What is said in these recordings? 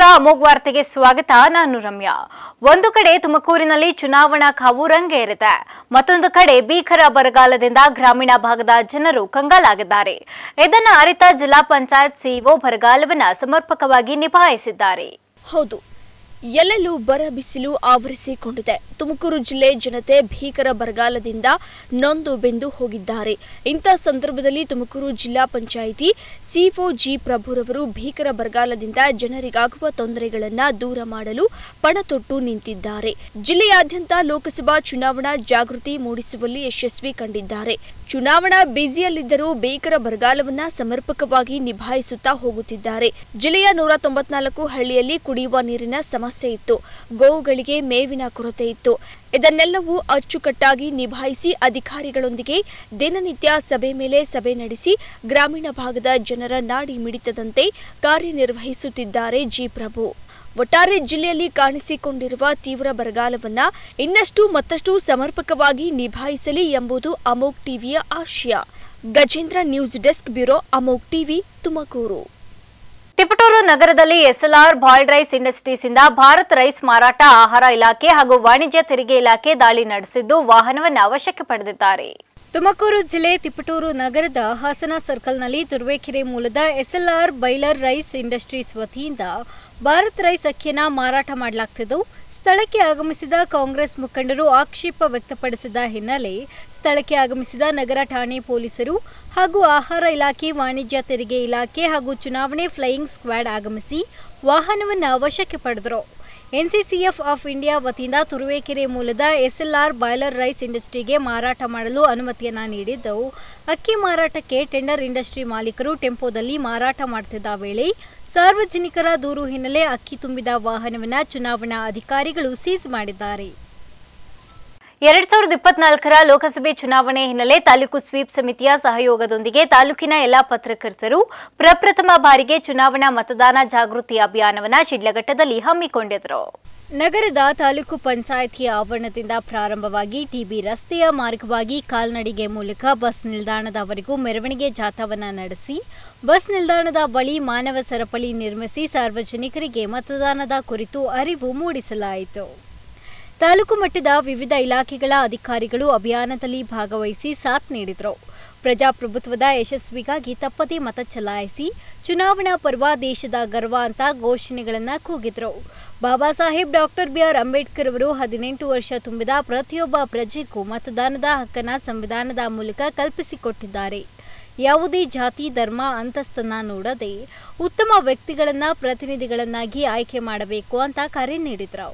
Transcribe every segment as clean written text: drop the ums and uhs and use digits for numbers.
ನಮಸ್ಕಾರ ಅಮೋಘ ವಾರ್ತೆಗೆ ಸ್ವಾಗತ. ನಾನು ರಮ್ಯಾ. ಒಂದು ಕಡೆ ತುಮಕೂರಿನಲ್ಲಿ ಚುನಾವಣಾ ಕಾವು ರಂಗೇರಿದೆ, ಮತ್ತೊಂದು ಕಡೆ ಭೀಕರ ಬರಗಾಲದಿಂದ ಗ್ರಾಮೀಣ ಭಾಗದ ಜನರು ಕಂಗಾಲಾಗಿದ್ದಾರೆ. ಇದನ್ನು ಅರಿತ ಜಿಲ್ಲಾ ಪಂಚಾಯತ್ ಸಿಇಒ ಬರಗಾಲವನ್ನು ಸಮರ್ಪಕವಾಗಿ ನಿಭಾಯಿಸಿದ್ದಾರೆ. ಹೌದು, ಎಲ್ಲೆಲ್ಲೂ ಬರ ಬಿಸಿಲು ಆವರಿಸಿಕೊಂಡಿದೆ. ತುಮಕೂರು ಜಿಲ್ಲೆ ಜನತೆ ಭೀಕರ ಬರಗಾಲದಿಂದ ನೊಂದು ಬೆಂದು ಹೋಗಿದ್ದಾರೆ. ಇಂಥ ಸಂದರ್ಭದಲ್ಲಿ ತುಮಕೂರು ಜಿಲ್ಲಾ ಪಂಚಾಯಿತಿ ಸಿಇಒ ಜಿ ಪ್ರಭುರವರು ಭೀಕರ ಬರಗಾಲದಿಂದ ಜನರಿಗಾಗುವ ತೊಂದರೆಗಳನ್ನು ದೂರ ಮಾಡಲು ಪಣತೊಟ್ಟು ನಿಂತಿದ್ದಾರೆ. ಜಿಲ್ಲೆಯಾದ್ಯಂತ ಲೋಕಸಭಾ ಚುನಾವಣಾ ಜಾಗೃತಿ ಮೂಡಿಸುವಲ್ಲಿ ಯಶಸ್ವಿ ಕಂಡಿದ್ದಾರೆ. ಚುನಾವಣಾ ಬ್ಯುಸಿಯಲ್ಲಿದ್ದರೂ ಭೀಕರ ಬರಗಾಲವನ್ನು ಸಮರ್ಪಕವಾಗಿ ನಿಭಾಯಿಸುತ್ತಾ ಹೋಗುತ್ತಿದ್ದಾರೆ. ಜಿಲ್ಲೆಯ 194 ಹಳ್ಳಿಯಲ್ಲಿ ಕುಡಿಯುವ ನೀರಿನ ಸಮಸ್ಯೆ ಇತ್ತು, ಗೋವುಗಳಿಗೆ ಮೇವಿನ ಕೊರತೆ ಇತ್ತು. ಇದನ್ನೆಲ್ಲವೂ ಅಚ್ಚುಕಟ್ಟಾಗಿ ನಿಭಾಯಿಸಿ ಅಧಿಕಾರಿಗಳೊಂದಿಗೆ ದಿನನಿತ್ಯ ಸಭೆ ಮೇಲೆ ಸಭೆ ನಡೆಸಿ ಗ್ರಾಮೀಣ ಭಾಗದ ಜನರ ನಾಡಿ ಮಿಡಿತದಂತೆ ಕಾರ್ಯನಿರ್ವಹಿಸುತ್ತಿದ್ದಾರೆ ಜಿ ಪ್ರಭು. ಒಟ್ಟಾರೆ ಜಿಲ್ಲೆಯಲ್ಲಿ ಕಾಣಿಸಿಕೊಂಡಿರುವ ತೀವ್ರ ಬರಗಾಲವನ್ನ ಇನ್ನಷ್ಟು ಮತ್ತಷ್ಟು ಸಮರ್ಪಕವಾಗಿ ನಿಭಾಯಿಸಲಿ ಎಂಬುದು ಅಮೋಘ್ ಟಿವಿಯ ಆಶಯ. Gajendra, news desk, bureau, Amogh TV, Tumakuru. Tiptur ನಗರದಲ್ಲಿ ಎಸ್ಎಲ್ಆರ್ ಬಾಯ್ಲ್ಡ್ ರೈಸ್ ಇಂಡಸ್ಟ್ರೀಸ್ ಇಂದ ಭಾರತ್ ರೈಸ್ ಮಾರಾಟ ಆಹಾರ ಇಲಾಖೆ ಹಾಗೂ ವಾಣಿಜ್ಯ ತೆರಿಗೆ ಇಲಾಖೆ ದಾಳಿ ನಡೆಸಿದ್ದು ವಾಹನವನ್ನು ವಶಕ್ಕೆ ಪಡೆದಿದ್ದಾರೆ. ತುಮಕೂರು ಜಿಲ್ಲೆ ತಿಪಟೂರು ನಗರದ ಹಾಸನ ಸರ್ಕಲ್ನಲ್ಲಿ ತುರುವೇಕೆರೆ ಮೂಲದ ಎಸ್ಎಲ್ಆರ್ ಬಾಯ್ಲರ್ ರೈಸ್ ಇಂಡಸ್ಟ್ರೀಸ್ ವತಿಯಿಂದ ಭಾರತ್ ರೈಸ್ ಅಕ್ಕಿಯನ್ನು ಮಾರಾಟ ಮಾಡಲಾಗುತ್ತಿದ್ದು, ಸ್ಥಳಕ್ಕೆ ಆಗಮಿಸಿದ ಕಾಂಗ್ರೆಸ್ ಮುಖಂಡರು ಆಕ್ಷೇಪ ವ್ಯಕ್ತಪಡಿಸಿದ ಹಿನ್ನೆಲೆ ಸ್ಥಳಕ್ಕೆ ಆಗಮಿಸಿದ ನಗರ ಠಾಣೆ ಪೊಲೀಸರು ಹಾಗೂ ಆಹಾರ ಇಲಾಖೆ, ವಾಣಿಜ್ಯ ತೆರಿಗೆ ಇಲಾಖೆ ಹಾಗೂ ಚುನಾವಣೆ ಫ್ಲೈಯಿಂಗ್ ಸ್ಕ್ವಾಡ್ ಆಗಮಿಸಿ ವಾಹನವನ್ನು ವಶಕ್ಕೆ ಪಡೆದರು. ಎನ್ಸಿಸಿಎಫ್ ಆಫ್ ಇಂಡಿಯಾ ವತಿಯಿಂದ ತುರುವೇಕೆರೆ ಮೂಲದ ಎಸ್ಎಲ್ಆರ್ ಬಾಯ್ಲರ್ ರೈಸ್ ಇಂಡಸ್ಟ್ರಿಗೆ ಮಾರಾಟ ಮಾಡಲು ಅನುಮತಿಯನ್ನ ನೀಡಿದ್ದು, ಅಕ್ಕಿ ಮಾರಾಟಕ್ಕೆ ಟೆಂಡರ್ ಇಂಡಸ್ಟ್ರಿ ಮಾಲೀಕರು ಟೆಂಪೋದಲ್ಲಿ ಮಾರಾಟ ಮಾಡುತ್ತಿದ್ದ ವೇಳೆ ಸಾರ್ವಜನಿಕರ ದೂರು ಹಿನ್ನೆಲೆ ಅಕ್ಕಿ ತುಂಬಿದ ವಾಹನವನ್ನು ಚುನಾವಣಾ ಅಧಿಕಾರಿಗಳು ಸೀಸ್ ಮಾಡಿದ್ದಾರೆ. 2024ರ ಲೋಕಸಭೆ ಚುನಾವಣೆ ಹಿನ್ನೆಲೆ ತಾಲೂಕು ಸ್ವೀಪ್ ಸಮಿತಿಯ ಸಹಯೋಗದೊಂದಿಗೆ ತಾಲೂಕಿನ ಎಲ್ಲಾ ಪತ್ರಕರ್ತರು ಪ್ರಪ್ರಥಮ ಬಾರಿಗೆ ಚುನಾವಣಾ ಮತದಾನ ಜಾಗೃತಿ ಅಭಿಯಾನವನ್ನು ಶಿಡ್ಲಘಟ್ಟದಲ್ಲಿ ಹಮ್ಮಿಕೊಂಡಿದ್ದರು. ನಗರದ ತಾಲೂಕು ಪಂಚಾಯಿತಿ ಆವರಣದಿಂದ ಪ್ರಾರಂಭವಾಗಿ ಟಿಬಿ ರಸ್ತೆಯ ಮಾರ್ಗವಾಗಿ ಕಾಲ್ನಡಿಗೆ ಮೂಲಕ ಬಸ್ ನಿಲ್ದಾಣದವರೆಗೂ ಮೆರವಣಿಗೆ ಜಾಥಾವನ್ನು ನಡೆಸಿ ಬಸ್ ನಿಲ್ದಾಣದ ಬಳಿ ಮಾನವ ಸರಪಳಿ ನಿರ್ಮಿಸಿ ಸಾರ್ವಜನಿಕರಿಗೆ ಮತದಾನದ ಕುರಿತು ಅರಿವು ಮೂಡಿಸಲಾಯಿತು. ತಾಲೂಕು ಮಟ್ಟದ ವಿವಿಧ ಇಲಾಖೆಗಳ ಅಧಿಕಾರಿಗಳು ಅಭಿಯಾನದಲ್ಲಿ ಭಾಗವಹಿಸಿ ಸಾಥ್ ನೀಡಿದರು. ಪ್ರಜಾಪ್ರಭುತ್ವದ ಯಶಸ್ವಿಗಾಗಿ ತಪ್ಪದೇ ಮತ ಚಲಾಯಿಸಿ ಚುನಾವಣಾ ಪರ್ವ ದೇಶದ ಗರ್ವ ಅಂತ ಘೋಷಣೆಗಳನ್ನು ಕೂಗಿದ್ರು. ಬಾಬಾ ಸಾಹೇಬ್ ಡಾಕ್ಟರ್ ಬಿಆರ್ ಅಂಬೇಡ್ಕರ್ ಅವರು 18 ವರ್ಷ ತುಂಬಿದ ಪ್ರತಿಯೊಬ್ಬ ಪ್ರಜೆಗೂ ಮತದಾನದ ಹಕ್ಕನ್ನು ಸಂವಿಧಾನದ ಮೂಲಕ ಕಲ್ಪಿಸಿಕೊಟ್ಟಿದ್ದಾರೆ. ಯಾವುದೇ ಜಾತಿ, ಧರ್ಮ, ಅಂತಸ್ತನ್ನ ನೋಡದೆ ಉತ್ತಮ ವ್ಯಕ್ತಿಗಳನ್ನ ಪ್ರತಿನಿಧಿಗಳನ್ನಾಗಿ ಆಯ್ಕೆ ಮಾಡಬೇಕು ಅಂತ ಕರೆ ನೀಡಿದ್ರು.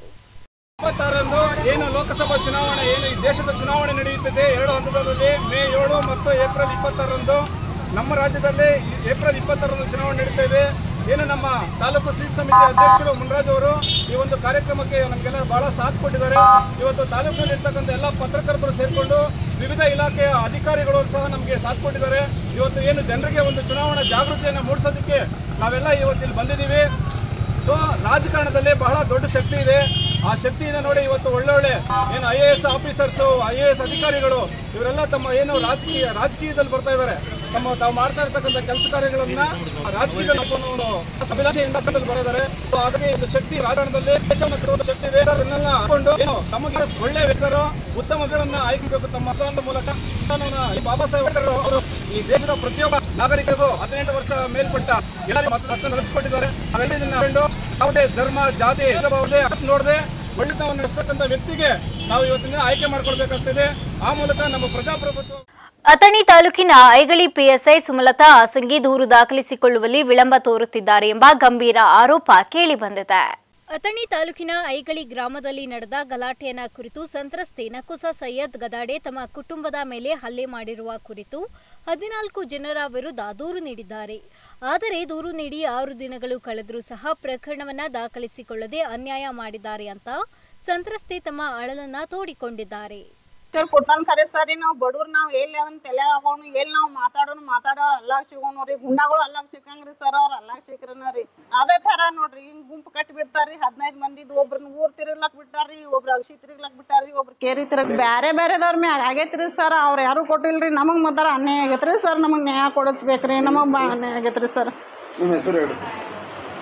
26ರಂದು ಏನು ಲೋಕಸಭಾ ಚುನಾವಣೆ ಏನು ಈ ದೇಶದ ಚುನಾವಣೆ ನಡೆಯುತ್ತದೆ 2 ಹಂತದಲ್ಲಿ ಮೇ 7 ಮತ್ತು ಏಪ್ರಿಲ್ 26ರಂದು ನಮ್ಮ ರಾಜ್ಯದಲ್ಲಿ ಏಪ್ರಿಲ್ 26ರಂದು ಚುನಾವಣೆ ನಡೀತಾ ಇದೆ. ಏನು ನಮ್ಮ ತಾಲೂಕು ಸ್ವೀಪ್ ಸಮಿತಿ ಅಧ್ಯಕ್ಷರು ಮುನ್ರಾಜ್ ಅವರು ಈ ಒಂದು ಕಾರ್ಯಕ್ರಮಕ್ಕೆ ನಮಗೆಲ್ಲ ಬಹಳ ಸಾಥ್ ಕೊಟ್ಟಿದ್ದಾರೆ. ಇವತ್ತು ತಾಲೂಕಿನಲ್ಲಿ ಇರ್ತಕ್ಕಂಥ ಎಲ್ಲ ಪತ್ರಕರ್ತರು ಸೇರಿಕೊಂಡು ವಿವಿಧ ಇಲಾಖೆಯ ಅಧಿಕಾರಿಗಳು ಸಹ ನಮಗೆ ಸಾಥ್ ಕೊಟ್ಟಿದ್ದಾರೆ. ಇವತ್ತು ಏನು ಜನರಿಗೆ ಒಂದು ಚುನಾವಣಾ ಜಾಗೃತಿಯನ್ನು ಮೂಡಿಸೋದಕ್ಕೆ ನಾವೆಲ್ಲ ಇವತ್ತಿಲ್ಲಿ ಬಂದಿದ್ದೀವಿ. ಸೊ ರಾಜಕಾರಣದಲ್ಲಿ ಬಹಳ ದೊಡ್ಡ ಶಕ್ತಿ ಇದೆ. ಆ ಶಕ್ತಿಯಿಂದ ನೋಡಿ ಇವತ್ತು ಒಳ್ಳೊಳ್ಳೆ ಏನು IAS ಆಫೀಸರ್ಸು, IAS ಅಧಿಕಾರಿಗಳು ಇವರೆಲ್ಲ ತಮ್ಮ ಏನು ರಾಜಕೀಯದಲ್ಲಿ ಬರ್ತಾ ಇದ್ದಾರೆ. ತಾವು ಮಾಡ್ತಾ ಇರ್ತಕ್ಕಂಥ ಕೆಲಸ ಕಾರ್ಯಗಳನ್ನ ರಾಜಕೀಯದಲ್ಲಿ ಅಭಿಲಾಷೆಯಿಂದ ಬರೋದಾರೆ. ಸೊ ಹಾಗಾಗಿ ಒಂದು ಶಕ್ತಿ ರಾಜಕಾರಣದಲ್ಲಿ ದೇಶವನ್ನು ಕಟ್ಟುವ ಶಕ್ತಿ ಇದೆ. ಹಾಕೊಂಡು ಏನು ತಮಗೆ ಒಳ್ಳೆ ವ್ಯಕ್ತರು ಉತ್ತಮಗಳನ್ನ ಆಯ್ಕೆಬೇಕು ತಮ್ಮ ಮತದಾನದ ಮೂಲಕ. ಬಾಬಾ ಸಾಹೇಬ್ ಅಂಬೇಡ್ಕರ್ ಅವರು ಈ ದೇಶದ ಪ್ರತಿಯೊಬ್ಬ ನಾಗರಿಕರಿಗೂ 18 ವರ್ಷ ಮೇಲ್ಪಟ್ಟ ಎಲ್ಲರಿಗೂ ಮತದಾನ ನಡೆಸಿಕೊಟ್ಟಿದ್ದಾರೆ. ಅವೆಲ್ಲ ಇದನ್ನ ಯಾವುದೇ ಧರ್ಮ, ಜಾತಿ ನೋಡದೆ ಒಳ್ಳೆತನವನ್ನು ನಡೆಸತಕ್ಕಂಥ ವ್ಯಕ್ತಿಗೆ ನಾವು ಇವತ್ತಿನ ಆಯ್ಕೆ ಮಾಡಿಕೊಳ್ಬೇಕಾಗ್ತದೆ. ಆ ಮೂಲಕ ನಮ್ಮ ಪ್ರಜಾಪ್ರಭುತ್ವ. ಅಥಣಿ ತಾಲೂಕಿನ ಐಗಳಿ ಪಿಎಸ್ಐ ಸುಮಲತಾ ಆಸಂಗಿ ದೂರು ದಾಖಲಿಸಿಕೊಳ್ಳುವಲ್ಲಿ ವಿಳಂಬ ತೋರುತ್ತಿದ್ದಾರೆ ಎಂಬ ಗಂಭೀರ ಆರೋಪ ಕೇಳಿಬಂದಿದೆ. ಅಥಣಿ ತಾಲೂಕಿನ ಐಗಳಿ ಗ್ರಾಮದಲ್ಲಿ ನಡೆದ ಗಲಾಟೆಯನ್ನ ಕುರಿತು ಸಂತ್ರಸ್ತೆ ನಕುಸ ಸೈಯದ್ ಗದಾಡೆ ತಮ್ಮ ಕುಟುಂಬದ ಮೇಲೆ ಹಲ್ಲೆ ಮಾಡಿರುವ ಕುರಿತು 14 ಜನರ ವಿರುದ್ಧ ದೂರು ನೀಡಿದ್ದಾರೆ. ಆದರೆ ದೂರು ನೀಡಿ 6 ದಿನಗಳು ಕಳೆದರೂ ಸಹ ಪ್ರಕರಣವನ್ನ ದಾಖಲಿಸಿಕೊಳ್ಳದೆ ಅನ್ಯಾಯ ಮಾಡಿದ್ದಾರೆ ಅಂತ ಸಂತ್ರಸ್ತೆ ತಮ್ಮ ಅಳಲನ್ನ ತೋಡಿಕೊಂಡಿದ್ದಾರೆ. ಕೊಟ್ಟಾನ ಖರೆ ಸರಿ ನಾವು ಬಡವ್ರು ನಾವು ಎಲ್ಲಿ ಅದನ್ನ ತಲೆ ಆಗೋನು ಎಲ್ಲಿ ನಾವು ಮಾತಾಡೋ ಅಲ್ಲಾಗ ಸಿಗೋನು ಗುಂಡಾಗಳು ಅಲ್ಲಾಗ ಸಿಕ್ಕಂಗ್ರಿ ಸರ್. ಅವ್ರ ಅಲ್ಲಾಗ ಸಿಕ್ರನ ರೀ ಅದೇ ತರ ನೋಡ್ರಿ. ಹಿಂಗ್ ಗುಂಪು ಕಟ್ಟಿ ಬಿಡ್ತಾರ್ರಿ. 15 ಮಂದಿದ್ ಒಬ್ರನ್ನ ಊರ್ ತಿರುಗ್ಲಕ್ ಬಿಟ್ಟಾರ್ರಿ, ಒಬ್ರು ಅಗಸಿ ತಿರುಗ್ಲಕ್ ಬಿಟ್ಟಾರ್ರಿ, ಒಬ್ರು ಕೇರಿ ತಿರುಗ್ ಬೇರೆದವ್ರ ಮ್ಯಾಗ ಆಗೈತ್ರಿ ಸರ್. ಅವ್ರು ಯಾರು ಕೊಟ್ಟಿಲ್ರಿ. ನಮಗ್ ಮೊದಲ ಅನ್ಯಾಯ ಆಗೈತ್ರಿ ಸರ್. ನಮಗ್ ನ್ಯಾಯ ಕೊಡಿಸ್ಬೇಕ್ರಿ. ನಮಗ್ ಅನ್ಯಾಯ ಆಗೈತ್ರಿ ಸರ್. ನಿಮ್ಮ ಹೆಸರು ಹೇಳಿ.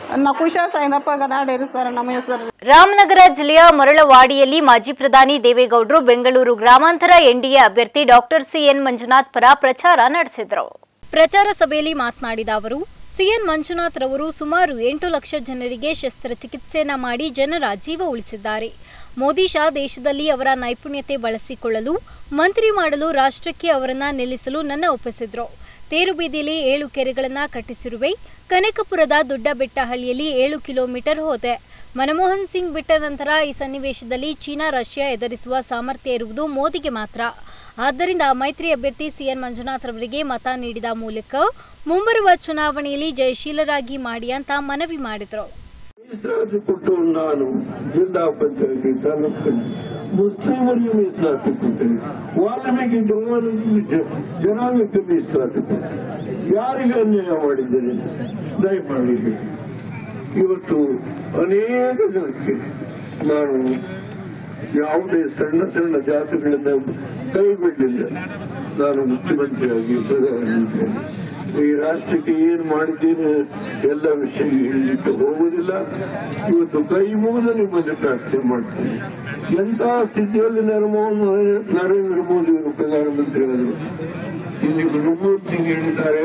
ನಕುಷ ಸೈದಪ್ಪ ಗದಾಡೇರಿ ಸರ್ ನಮ್ಮ ಹೆಸರು. ರಾಮನಗರ ಜಿಲ್ಲೆಯ ಮರಳವಾಡಿಯಲ್ಲಿ ಮಾಜಿ ಪ್ರಧಾನಿ ದೇವೇಗೌಡರು ಬೆಂಗಳೂರು ಗ್ರಾಮಾಂತರ ಎನ್ಡಿಎ ಅಭ್ಯರ್ಥಿ ಡಾಕ್ಟರ್ ಸಿಎನ್ ಮಂಜುನಾಥ್ ಪರ ಪ್ರಚಾರ ನಡೆಸಿದರು. ಪ್ರಚಾರ ಸಭೆಯಲ್ಲಿ ಮಾತನಾಡಿದ ಅವರು, ಸಿಎನ್ ಮಂಜುನಾಥ್ ರವರು ಸುಮಾರು 8 ಲಕ್ಷ ಜನರಿಗೆ ಶಸ್ತ್ರಚಿಕಿತ್ಸೆಯನ್ನ ಮಾಡಿ ಜನರ ಜೀವ ಉಳಿಸಿದ್ದಾರೆ. ಮೋದಿ ಶಾ ದೇಶದಲ್ಲಿ ಅವರ ನೈಪುಣ್ಯತೆ ಬಳಸಿಕೊಳ್ಳಲು ಮಂತ್ರಿ ಮಾಡಲು ರಾಷ್ಟ್ರಕ್ಕೆ ಅವರನ್ನ ನಿಲ್ಲಿಸಲು ನನ್ನ ಒಪ್ಪಿಸಿದ್ರು. ತೇರುಬೀದಿಯಲ್ಲಿ 7 ಕೆರೆಗಳನ್ನ ಕಟ್ಟಿಸಿರುವೆ. ಕನಕಪುರದ ದೊಡ್ಡಬೆಟ್ಟಹಳ್ಳಿಯಲ್ಲಿ 7 ಕಿಲೋಮೀಟರ್ ಹೋದೆ. ಮನಮೋಹನ್ ಸಿಂಗ್ ಬಿಟ್ಟ ನಂತರ ಈ ಸನ್ನಿವೇಶದಲ್ಲಿ ಚೀನಾ ರಷ್ಯಾ ಎದುರಿಸುವ ಸಾಮರ್ಥ್ಯ ಇರುವುದು ಮೋದಿಗೆ ಮಾತ್ರ. ಆದ್ದರಿಂದ ಮೈತ್ರಿ ಅಭ್ಯರ್ಥಿ ಸಿಎನ್ ಮಂಜುನಾಥ್ ರವರಿಗೆ ಮತ ನೀಡಿದ ಮೂಲಕ ಮುಂಬರುವ ಚುನಾವಣೆಯಲ್ಲಿ ಜಯಶೀಲರಾಗಿ ಮಾಡಿ ಅಂತ ಮನವಿ ಮಾಡಿದರು. ಮೀಸಲಾತಿ ಕೊಟ್ಟು ನಾನು ಜಿಲ್ಲಾ ಪಂಚಾಯತಿ ತಾಲೂಕು ಮುಸ್ಲಿಮರಿಗೆ ಮೀಸಲಾತಿ ಕೊಟ್ಟೇನೆ. ವಾಲ್ಮೀಕಿ ಜನಾಂಗಕ್ಕೆ ಮೀಸಲಾತಿ ಕೊಟ್ಟೆ. ಯಾರಿಗೆ ಅನ್ಯಾಯ ಮಾಡಿದ್ದೇನೆ ದಯಮಾಡಿ ಹೇಳಿ. ಇವತ್ತು ಅನೇಕ ಜನಕ್ಕೆ ನಾನು ಯಾವುದೇ ಸಣ್ಣ ಸಣ್ಣ ಜಾತಿಗಳಿಂದ ಕೈ ಬಿಡಲಿಲ್ಲ. ನಾನು ಮುಖ್ಯಮಂತ್ರಿಯಾಗಿ ಪ್ರಧಾನಮಂತ್ರಿ ಈ ರಾಷ್ಟ್ರಕ್ಕೆ ಏನ್ ಮಾಡಿದ್ದೇನೆ ಎಲ್ಲ ವಿಷಯ ಹೇಳಲಿಕ್ಕೆ ಹೋಗುವುದಿಲ್ಲ. ಇವತ್ತು ಕೈ ಮುಗಿದು ನಿಮ್ಮಲ್ಲಿ ಪ್ರಾರ್ಥನೆ ಮಾಡ್ತೇನೆ. ಎಂಥ ಸ್ಥಿತಿಯಲ್ಲಿ ನರೇಂದ್ರ ಮೋದಿ ಅವರು ಪ್ರಧಾನಮಂತ್ರಿ ಆದರು. ಇಲ್ಲಿ ಮನಮೋಹನ್ ಸಿಂಗ್ ಹೇಳಿದ್ದಾರೆ,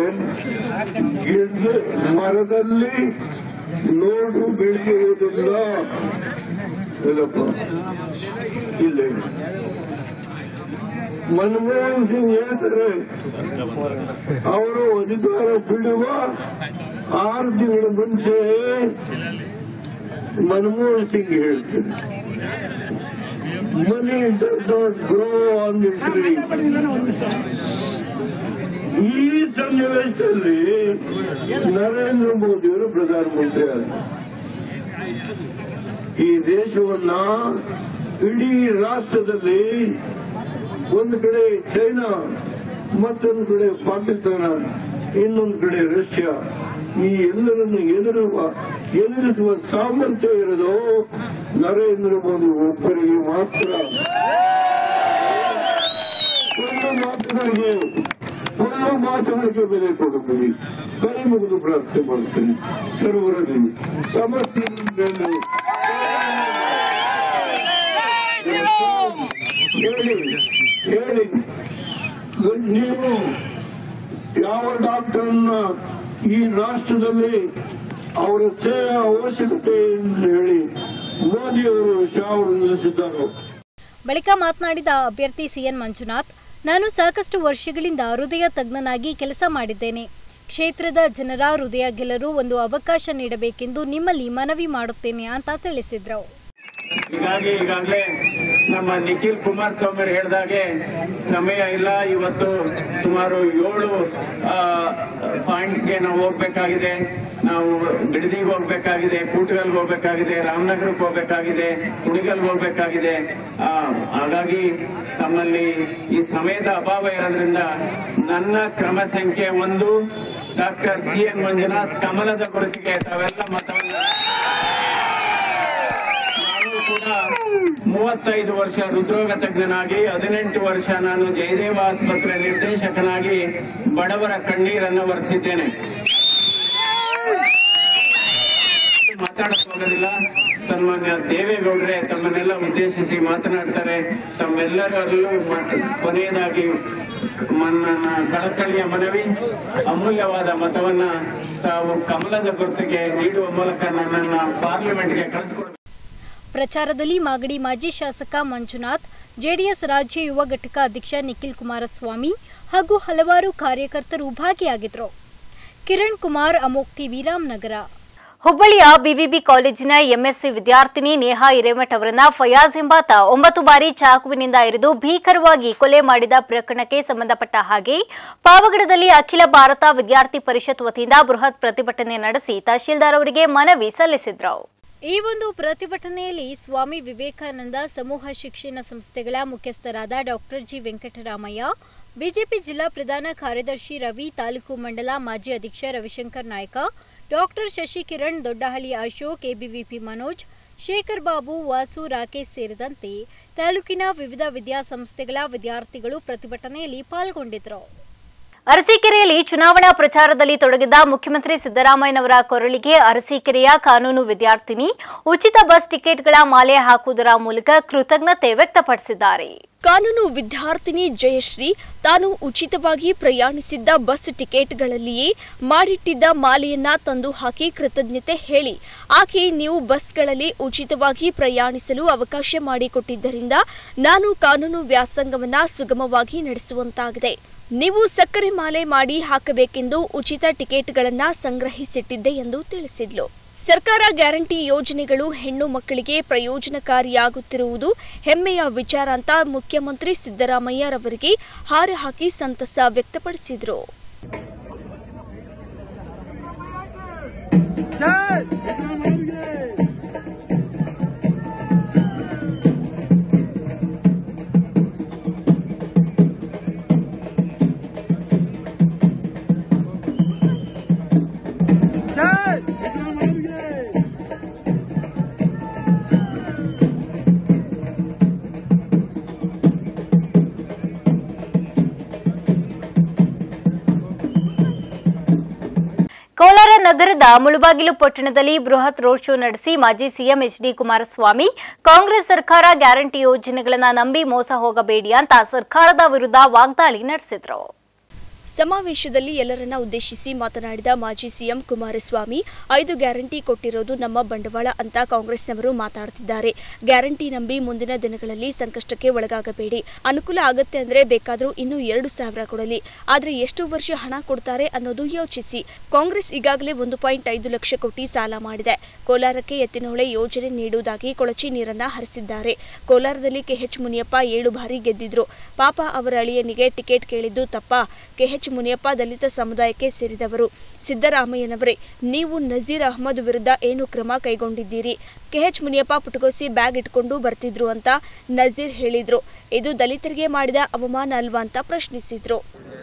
ಮರದಲ್ಲಿ ನೋಡು ಬೆಳೆಯುವುದಿಲ್ಲ. ಇಲ್ಲಪ್ಪ, ಇಲ್ಲ ಮನಮೋಹನ್ ಸಿಂಗ್ ಹೇಳ್ತಾರೆ, ಅವರು ಅಧಿಕಾರ ಬಿಡುವ 6 ತಿಂಗಳ ಮುಂಚೆ ಮನಮೋಹನ್ ಸಿಂಗ್ ಹೇಳ್ತಾರೆ, money does not grow on the tree. ಈ ಸನ್ನಿವೇಶದಲ್ಲಿ ನರೇಂದ್ರ ಮೋದಿಯವರು ಪ್ರಧಾನಮಂತ್ರಿ ಆದರು. ಈ ದೇಶವನ್ನ ಇಡೀ ರಾಷ್ಟ್ರದಲ್ಲಿ ಒಂದು ಕಡೆ ಚೈನಾ, ಮತ್ತೊಂದು ಕಡೆ ಪಾಕಿಸ್ತಾನ, ಇನ್ನೊಂದು ಕಡೆ ರಷ್ಯಾ, ಈ ಎಲ್ಲರನ್ನು ಎದುರಿಸುವ ಸಾಮರ್ಥ್ಯ ಇರೋದು ನರೇಂದ್ರ ಮೋದಿ ಒಬ್ಬರಿಗೆ ಮಾತ್ರ. ಮಾತುಗಳಿಗೆ ಬೆಲೆ ಕೊಡುತ್ತೀನಿ. ಕೈ ಮುಗಿದು ಪ್ರಾರ್ಥನೆ ಮಾಡುತ್ತೇನೆ ಸರ್ವರಲ್ಲಿ ಸಮಸ್ಯೆ ಹೇಳಿ. ನೀವು ಯಾವ ಡಾಕ್ಟರ್ನ ಈ ರಾಷ್ಟ್ರದಲ್ಲಿ ಅವರ ಸೇವೆ ಅವಶ್ಯಕತೆ ಎಂದು ಹೇಳಿ ಮೋದಿಯವರು ಶಾ ಅವರು ನಿಲ್ಲಿಸಿದ್ದಾರೆ. ಬಳಿಕ ಮಾತನಾಡಿದ ಅಭ್ಯರ್ಥಿ ಸಿಎನ್ ಮಂಜುನಾಥ್, ನಾನು ಸಾಕಷ್ಟು ವರ್ಷಗಳಿಂದ ಹೃದಯ ತಜ್ಞನಾಗಿ ಕೆಲಸ ಮಾಡಿದ್ದೇನೆ. ಕ್ಷೇತ್ರದ ಜನರ ಹೃದಯ ಗೆಲ್ಲಲು ಒಂದು ಅವಕಾಶ ನೀಡಬೇಕೆಂದು ನಿಮ್ಮಲ್ಲಿ ಮನವಿ ಮಾಡುತ್ತೇನೆ ಅಂತ ತಿಳಿಸಿದ್ರು. ಹೀಗಾಗಿ ಈಗಾಗಲೇ ನಮ್ಮ ನಿಖಿಲ್ ಕುಮಾರಸ್ವಾಮಿ ಹೇಳಿದಾಗೆ ಸಮಯ ಇಲ್ಲ. ಇವತ್ತು ಸುಮಾರು 7 ಪಾಯಿಂಟ್ಸ್ಗೆ ನಾವು ಹೋಗ್ಬೇಕಾಗಿದೆ. ನಾವು ಬಿಡದಿಗೆ ಹೋಗ್ಬೇಕಾಗಿದೆ, ಕೂಟಗಲ್ಗೆ ಹೋಗ್ಬೇಕಾಗಿದೆ, ರಾಮನಗರಕ್ಕೆ ಹೋಗ್ಬೇಕಾಗಿದೆ, ಕುಣಿಗಲ್ಗೆ ಹೋಗ್ಬೇಕಾಗಿದೆ. ಹಾಗಾಗಿ ತಮ್ಮಲ್ಲಿ ಈ ಸಮಯದ ಅಭಾವ ಇರೋದ್ರಿಂದ ನನ್ನ ಕ್ರಮ ಸಂಖ್ಯೆ 1 ಡಾಕ್ಟರ್ ಸಿಎನ್ ಮಂಜುನಾಥ್ ಕಮಲದ ಗುರುತಿಗೆ ತಾವೆಲ್ಲ ಮತವನ್ನು. 35 ವರ್ಷ ಹೃದ್ರೋಗ ತಜ್ಞನಾಗಿ, 18 ವರ್ಷ ನಾನು ಜಯದೇವ ಆಸ್ಪತ್ರೆ ನಿರ್ದೇಶಕನಾಗಿ ಬಡವರ ಕಣ್ಣೀರನ್ನು ಒರೆಸಿದ್ದೇನೆ. ಮಾತಾಡಕ್ ಹೋಗೋದಿಲ್ಲ. ಸನ್ಮಾನ್ಯ ದೇವೇಗೌಡರೇ ತಮ್ಮನ್ನೆಲ್ಲ ಉದ್ದೇಶಿಸಿ ಮಾತನಾಡ್ತಾರೆ. ತಮ್ಮೆಲ್ಲರಲ್ಲೂ ಕೊನೆಯದಾಗಿ ನನ್ನ ಕಳಕಳಿಯ ಮನವಿ, ಅಮೂಲ್ಯವಾದ ಮತವನ್ನ ತಾವು ಕಮಲದ ಗುರುತಿಗೆ ನೀಡುವ ಮೂಲಕ ನನ್ನನ್ನು ಪಾರ್ಲಿಮೆಂಟ್ಗೆ ಕಳಿಸಿಕೊಡಬೇಕು. ಪ್ರಚಾರದಲ್ಲಿ ಮಾಗಡಿ ಮಾಜಿ ಶಾಸಕ ಮಂಜುನಾಥ್, ಜೆಡಿಎಸ್ ರಾಜ್ಯ ಯುವ ಘಟಕ ಅಧ್ಯಕ್ಷ ನಿಖಿಲ್ ಕುಮಾರಸ್ವಾಮಿ ಹಾಗೂ ಹಲವಾರು ಕಾರ್ಯಕರ್ತರು ಭಾಗಿಯಾಗಿದ್ದರು. ಕಿರಣ್ ಕುಮಾರ್, ಅಮೋಕ್ ಟಿವಿ, ರಾಮನಗರ. ಹುಬ್ಬಳ್ಳಿಯ ಬಿವಿಬಿ ಕಾಲೇಜಿನ ಎಂಎಸ್ಸಿ ವಿದ್ಯಾರ್ಥಿನಿ ನೇಹಾ ಹಿರೇಮಠ್ ಅವರನ್ನ ಫಯಾಜ್ ಎಂಬಾತ 9 ಬಾರಿ ಚಾಕುವಿನಿಂದ ಇರಿದು ಭೀಕರವಾಗಿ ಕೊಲೆ ಮಾಡಿದ ಪ್ರಕರಣಕ್ಕೆ ಸಂಬಂಧಪಟ್ಟ ಹಾಗೆ ಪಾವಗಡದಲ್ಲಿ ಅಖಿಲ ಭಾರತ ವಿದ್ಯಾರ್ಥಿ ಪರಿಷತ್ ವತಿಯಿಂದ ಬೃಹತ್ ಪ್ರತಿಭಟನೆ ನಡೆಸಿ ತಹಶೀಲ್ದಾರ್ ಅವರಿಗೆ ಮನವಿ ಸಲ್ಲಿಸಿದ್ರು. ಈ ಒಂದು ಪ್ರತಿಭಟನೆಯಲ್ಲಿ ಸ್ವಾಮಿ ವಿವೇಕಾನಂದ ಸಮೂಹ ಶಿಕ್ಷಣ ಸಂಸ್ಥೆಗಳ ಮುಖ್ಯಸ್ಥರಾದ ಡಾಕ್ಟರ್ ಜಿ ವೆಂಕಟರಾಮಯ್ಯ, ಬಿಜೆಪಿ ಜಿಲ್ಲಾ ಪ್ರಧಾನ ಕಾರ್ಯದರ್ಶಿ ರವಿ, ತಾಲೂಕು ಮಂಡಲ ಮಾಜಿ ಅಧ್ಯಕ್ಷ ರವಿಶಂಕರ್ ನಾಯ್ಕ, ಡಾಕ್ಟರ್ ಶಶಿಕಿರಣ್, ದೊಡ್ಡಹಳ್ಳಿ ಅಶೋಕ್, ಎಬಿವಿಪಿ ಮನೋಜ್, ಶೇಖರ್ ಬಾಬು, ವಾಸು, ರಾಕೇಶ್ ಸೇರಿದಂತೆ ತಾಲೂಕಿನ ವಿವಿಧ ವಿದ್ಯಾಸಂಸ್ಥೆಗಳ ವಿದ್ಯಾರ್ಥಿಗಳು ಪ್ರತಿಭಟನೆಯಲ್ಲಿ ಪಾಲ್ಗೊಂಡಿದ್ದರು. ಅರಸೀಕೆರೆಯಲ್ಲಿ ಚುನಾವಣಾ ಪ್ರಚಾರದಲ್ಲಿ ತೊಡಗಿದ್ದ ಮುಖ್ಯಮಂತ್ರಿ ಸಿದ್ದರಾಮಯ್ಯನವರ ಕೊರಳಿಗೆ ಅರಸೀಕೆರೆಯ ಕಾನೂನು ವಿದ್ಯಾರ್ಥಿನಿ ಉಚಿತ ಬಸ್ ಟಿಕೆಟ್ಗಳ ಮಾಲೆ ಹಾಕುವುದರ ಮೂಲಕ ಕೃತಜ್ಞತೆ ವ್ಯಕ್ತಪಡಿಸಿದ್ದಾರೆ. ಕಾನೂನು ವಿದ್ಯಾರ್ಥಿನಿ ಜಯಶ್ರೀ ತಾನು ಉಚಿತವಾಗಿ ಪ್ರಯಾಣಿಸಿದ್ದ ಬಸ್ ಟಿಕೆಟ್ಗಳಲ್ಲಿಯೇ ಮಾಡಿಟ್ಟಿದ್ದ ಮಾಲೆಯನ್ನ ತಂದು ಹಾಕಿ ಕೃತಜ್ಞತೆ ಹೇಳಿ, ಆಕೆ ನೀವು ಬಸ್ಗಳಲ್ಲಿ ಉಚಿತವಾಗಿ ಪ್ರಯಾಣಿಸಲು ಅವಕಾಶ ಮಾಡಿಕೊಟ್ಟಿದ್ದರಿಂದ ನಾನು ಕಾನೂನು ವ್ಯಾಸಂಗವನ್ನ ಸುಗಮವಾಗಿ ನಡೆಸುವಂತಾಗಿದೆ. ನೀವು ಸಕ್ಕರೆ ಮಾಲೆ ಮಾಡಿ ಹಾಕಬೇಕೆಂದು ಉಚಿತ ಟಿಕೆಟ್ಗಳನ್ನು ಸಂಗ್ರಹಿಸಿಟ್ಟಿದ್ದೆ ಎಂದು ತಿಳಿಸಿದ್ಲು. ಸರ್ಕಾರ ಗ್ಯಾರಂಟಿ ಯೋಜನೆಗಳು ಹೆಣ್ಣು ಮಕ್ಕಳಿಗೆ ಪ್ರಯೋಜನಕಾರಿಯಾಗುತ್ತಿರುವುದು ಹೆಮ್ಮೆಯ ವಿಚಾರ ಅಂತ ಮುಖ್ಯಮಂತ್ರಿ ಸಿದ್ದರಾಮಯ್ಯರವರಿಗೆ ಹಾರ ಹಾಕಿ ಸಂತಸ ವ್ಯಕ್ತಪಡಿಸಿದರು. ಕೋಲಾರ ನಗರದ ಮುಳುಬಾಗಿಲು ಪಟ್ಟಣದಲ್ಲಿ ಬೃಹತ್ ರೋಡ್ ಶೋ ನಡೆಸಿ ಮಾಜಿ ಸಿಎಂ ಎಚ್.ಡಿ. ಕುಮಾರಸ್ವಾಮಿ ಕಾಂಗ್ರೆಸ್ ಸರ್ಕಾರ ಗ್ಯಾರಂಟಿ ಯೋಜನೆಗಳನ್ನು ನಂಬಿ ಮೋಸ ಹೋಗಬೇಡಿ ಅಂತ ಸರ್ಕಾರದ ವಿರುದ್ಧ ವಾಗ್ದಾಳಿ ನಡೆಸಿದರು. ಸಮಾವೇಶದಲ್ಲಿ ಎಲ್ಲರನ್ನ ಉದ್ದೇಶಿಸಿ ಮಾತನಾಡಿದ ಮಾಜಿ ಸಿಎಂ ಕುಮಾರಸ್ವಾಮಿ, 5 ಗ್ಯಾರಂಟಿ ಕೊಟ್ಟಿರೋದು ನಮ್ಮ ಬಂಡವಾಳ ಅಂತ ಕಾಂಗ್ರೆಸ್ನವರು ಮಾತಾಡ್ತಿದ್ದಾರೆ. ಗ್ಯಾರಂಟಿ ನಂಬಿ ಮುಂದಿನ ದಿನಗಳಲ್ಲಿ ಸಂಕಷ್ಟಕ್ಕೆ ಒಳಗಾಗಬೇಡಿ. ಅನುಕೂಲ ಆಗತ್ತೆ ಅಂದ್ರೆ ಬೇಕಾದರೂ ಇನ್ನೂ 2,000 ಕೊಡಲಿ, ಆದ್ರೆ ಎಷ್ಟು ವರ್ಷ ಹಣ ಕೊಡ್ತಾರೆ ಅನ್ನೋದು ಯೋಚಿಸಿ. ಕಾಂಗ್ರೆಸ್ ಈಗಾಗಲೇ 1.5 ಲಕ್ಷ ಕೋಟಿ ಸಾಲ ಮಾಡಿದೆ. ಕೋಲಾರಕ್ಕೆ ಎತ್ತಿನಹೊಳೆ ಯೋಜನೆ ನೀಡುವುದಾಗಿ ಕೊಳಚೆ ನೀರನ್ನ ಹರಿಸಿದ್ದಾರೆ. ಕೋಲಾರದಲ್ಲಿ ಕೆಎಚ್ ಮುನಿಯಪ್ಪ 7 ಬಾರಿ ಗೆದ್ದಿದ್ರು. ಪಾಪ ಅವರ ಅಳಿಯನಿಗೆ ಟಿಕೆಟ್ ಕೇಳಿದ್ದು ತಪ್ಪ. ಕೆಎಚ್ ಮುನಿಯಪ್ಪ ದಲಿತ ಸಮುದಾಯಕ್ಕೆ ಸೇರಿದವರು. ಸಿದ್ದರಾಮಯ್ಯನವರೇ, ನೀವು ನಜೀರ್ ಅಹಮದ್ ವಿರುದ್ಧ ಏನು ಕ್ರಮ ಕೈಗೊಂಡಿದ್ದೀರಿ? ಕೆಎಚ್ ಮುನಿಯಪ್ಪ ಪುಟಗೋಸಿ ಬ್ಯಾಗ್ ಇಟ್ಕೊಂಡು ಬರ್ತಿದ್ರು ಅಂತ ನಜೀರ್ ಹೇಳಿದ್ರು. ಇದು ದಲಿತರಿಗೆ ಮಾಡಿದ ಅವಮಾನ ಅಲ್ವಾ ಅಂತ ಪ್ರಶ್ನಿಸಿದ್ರು.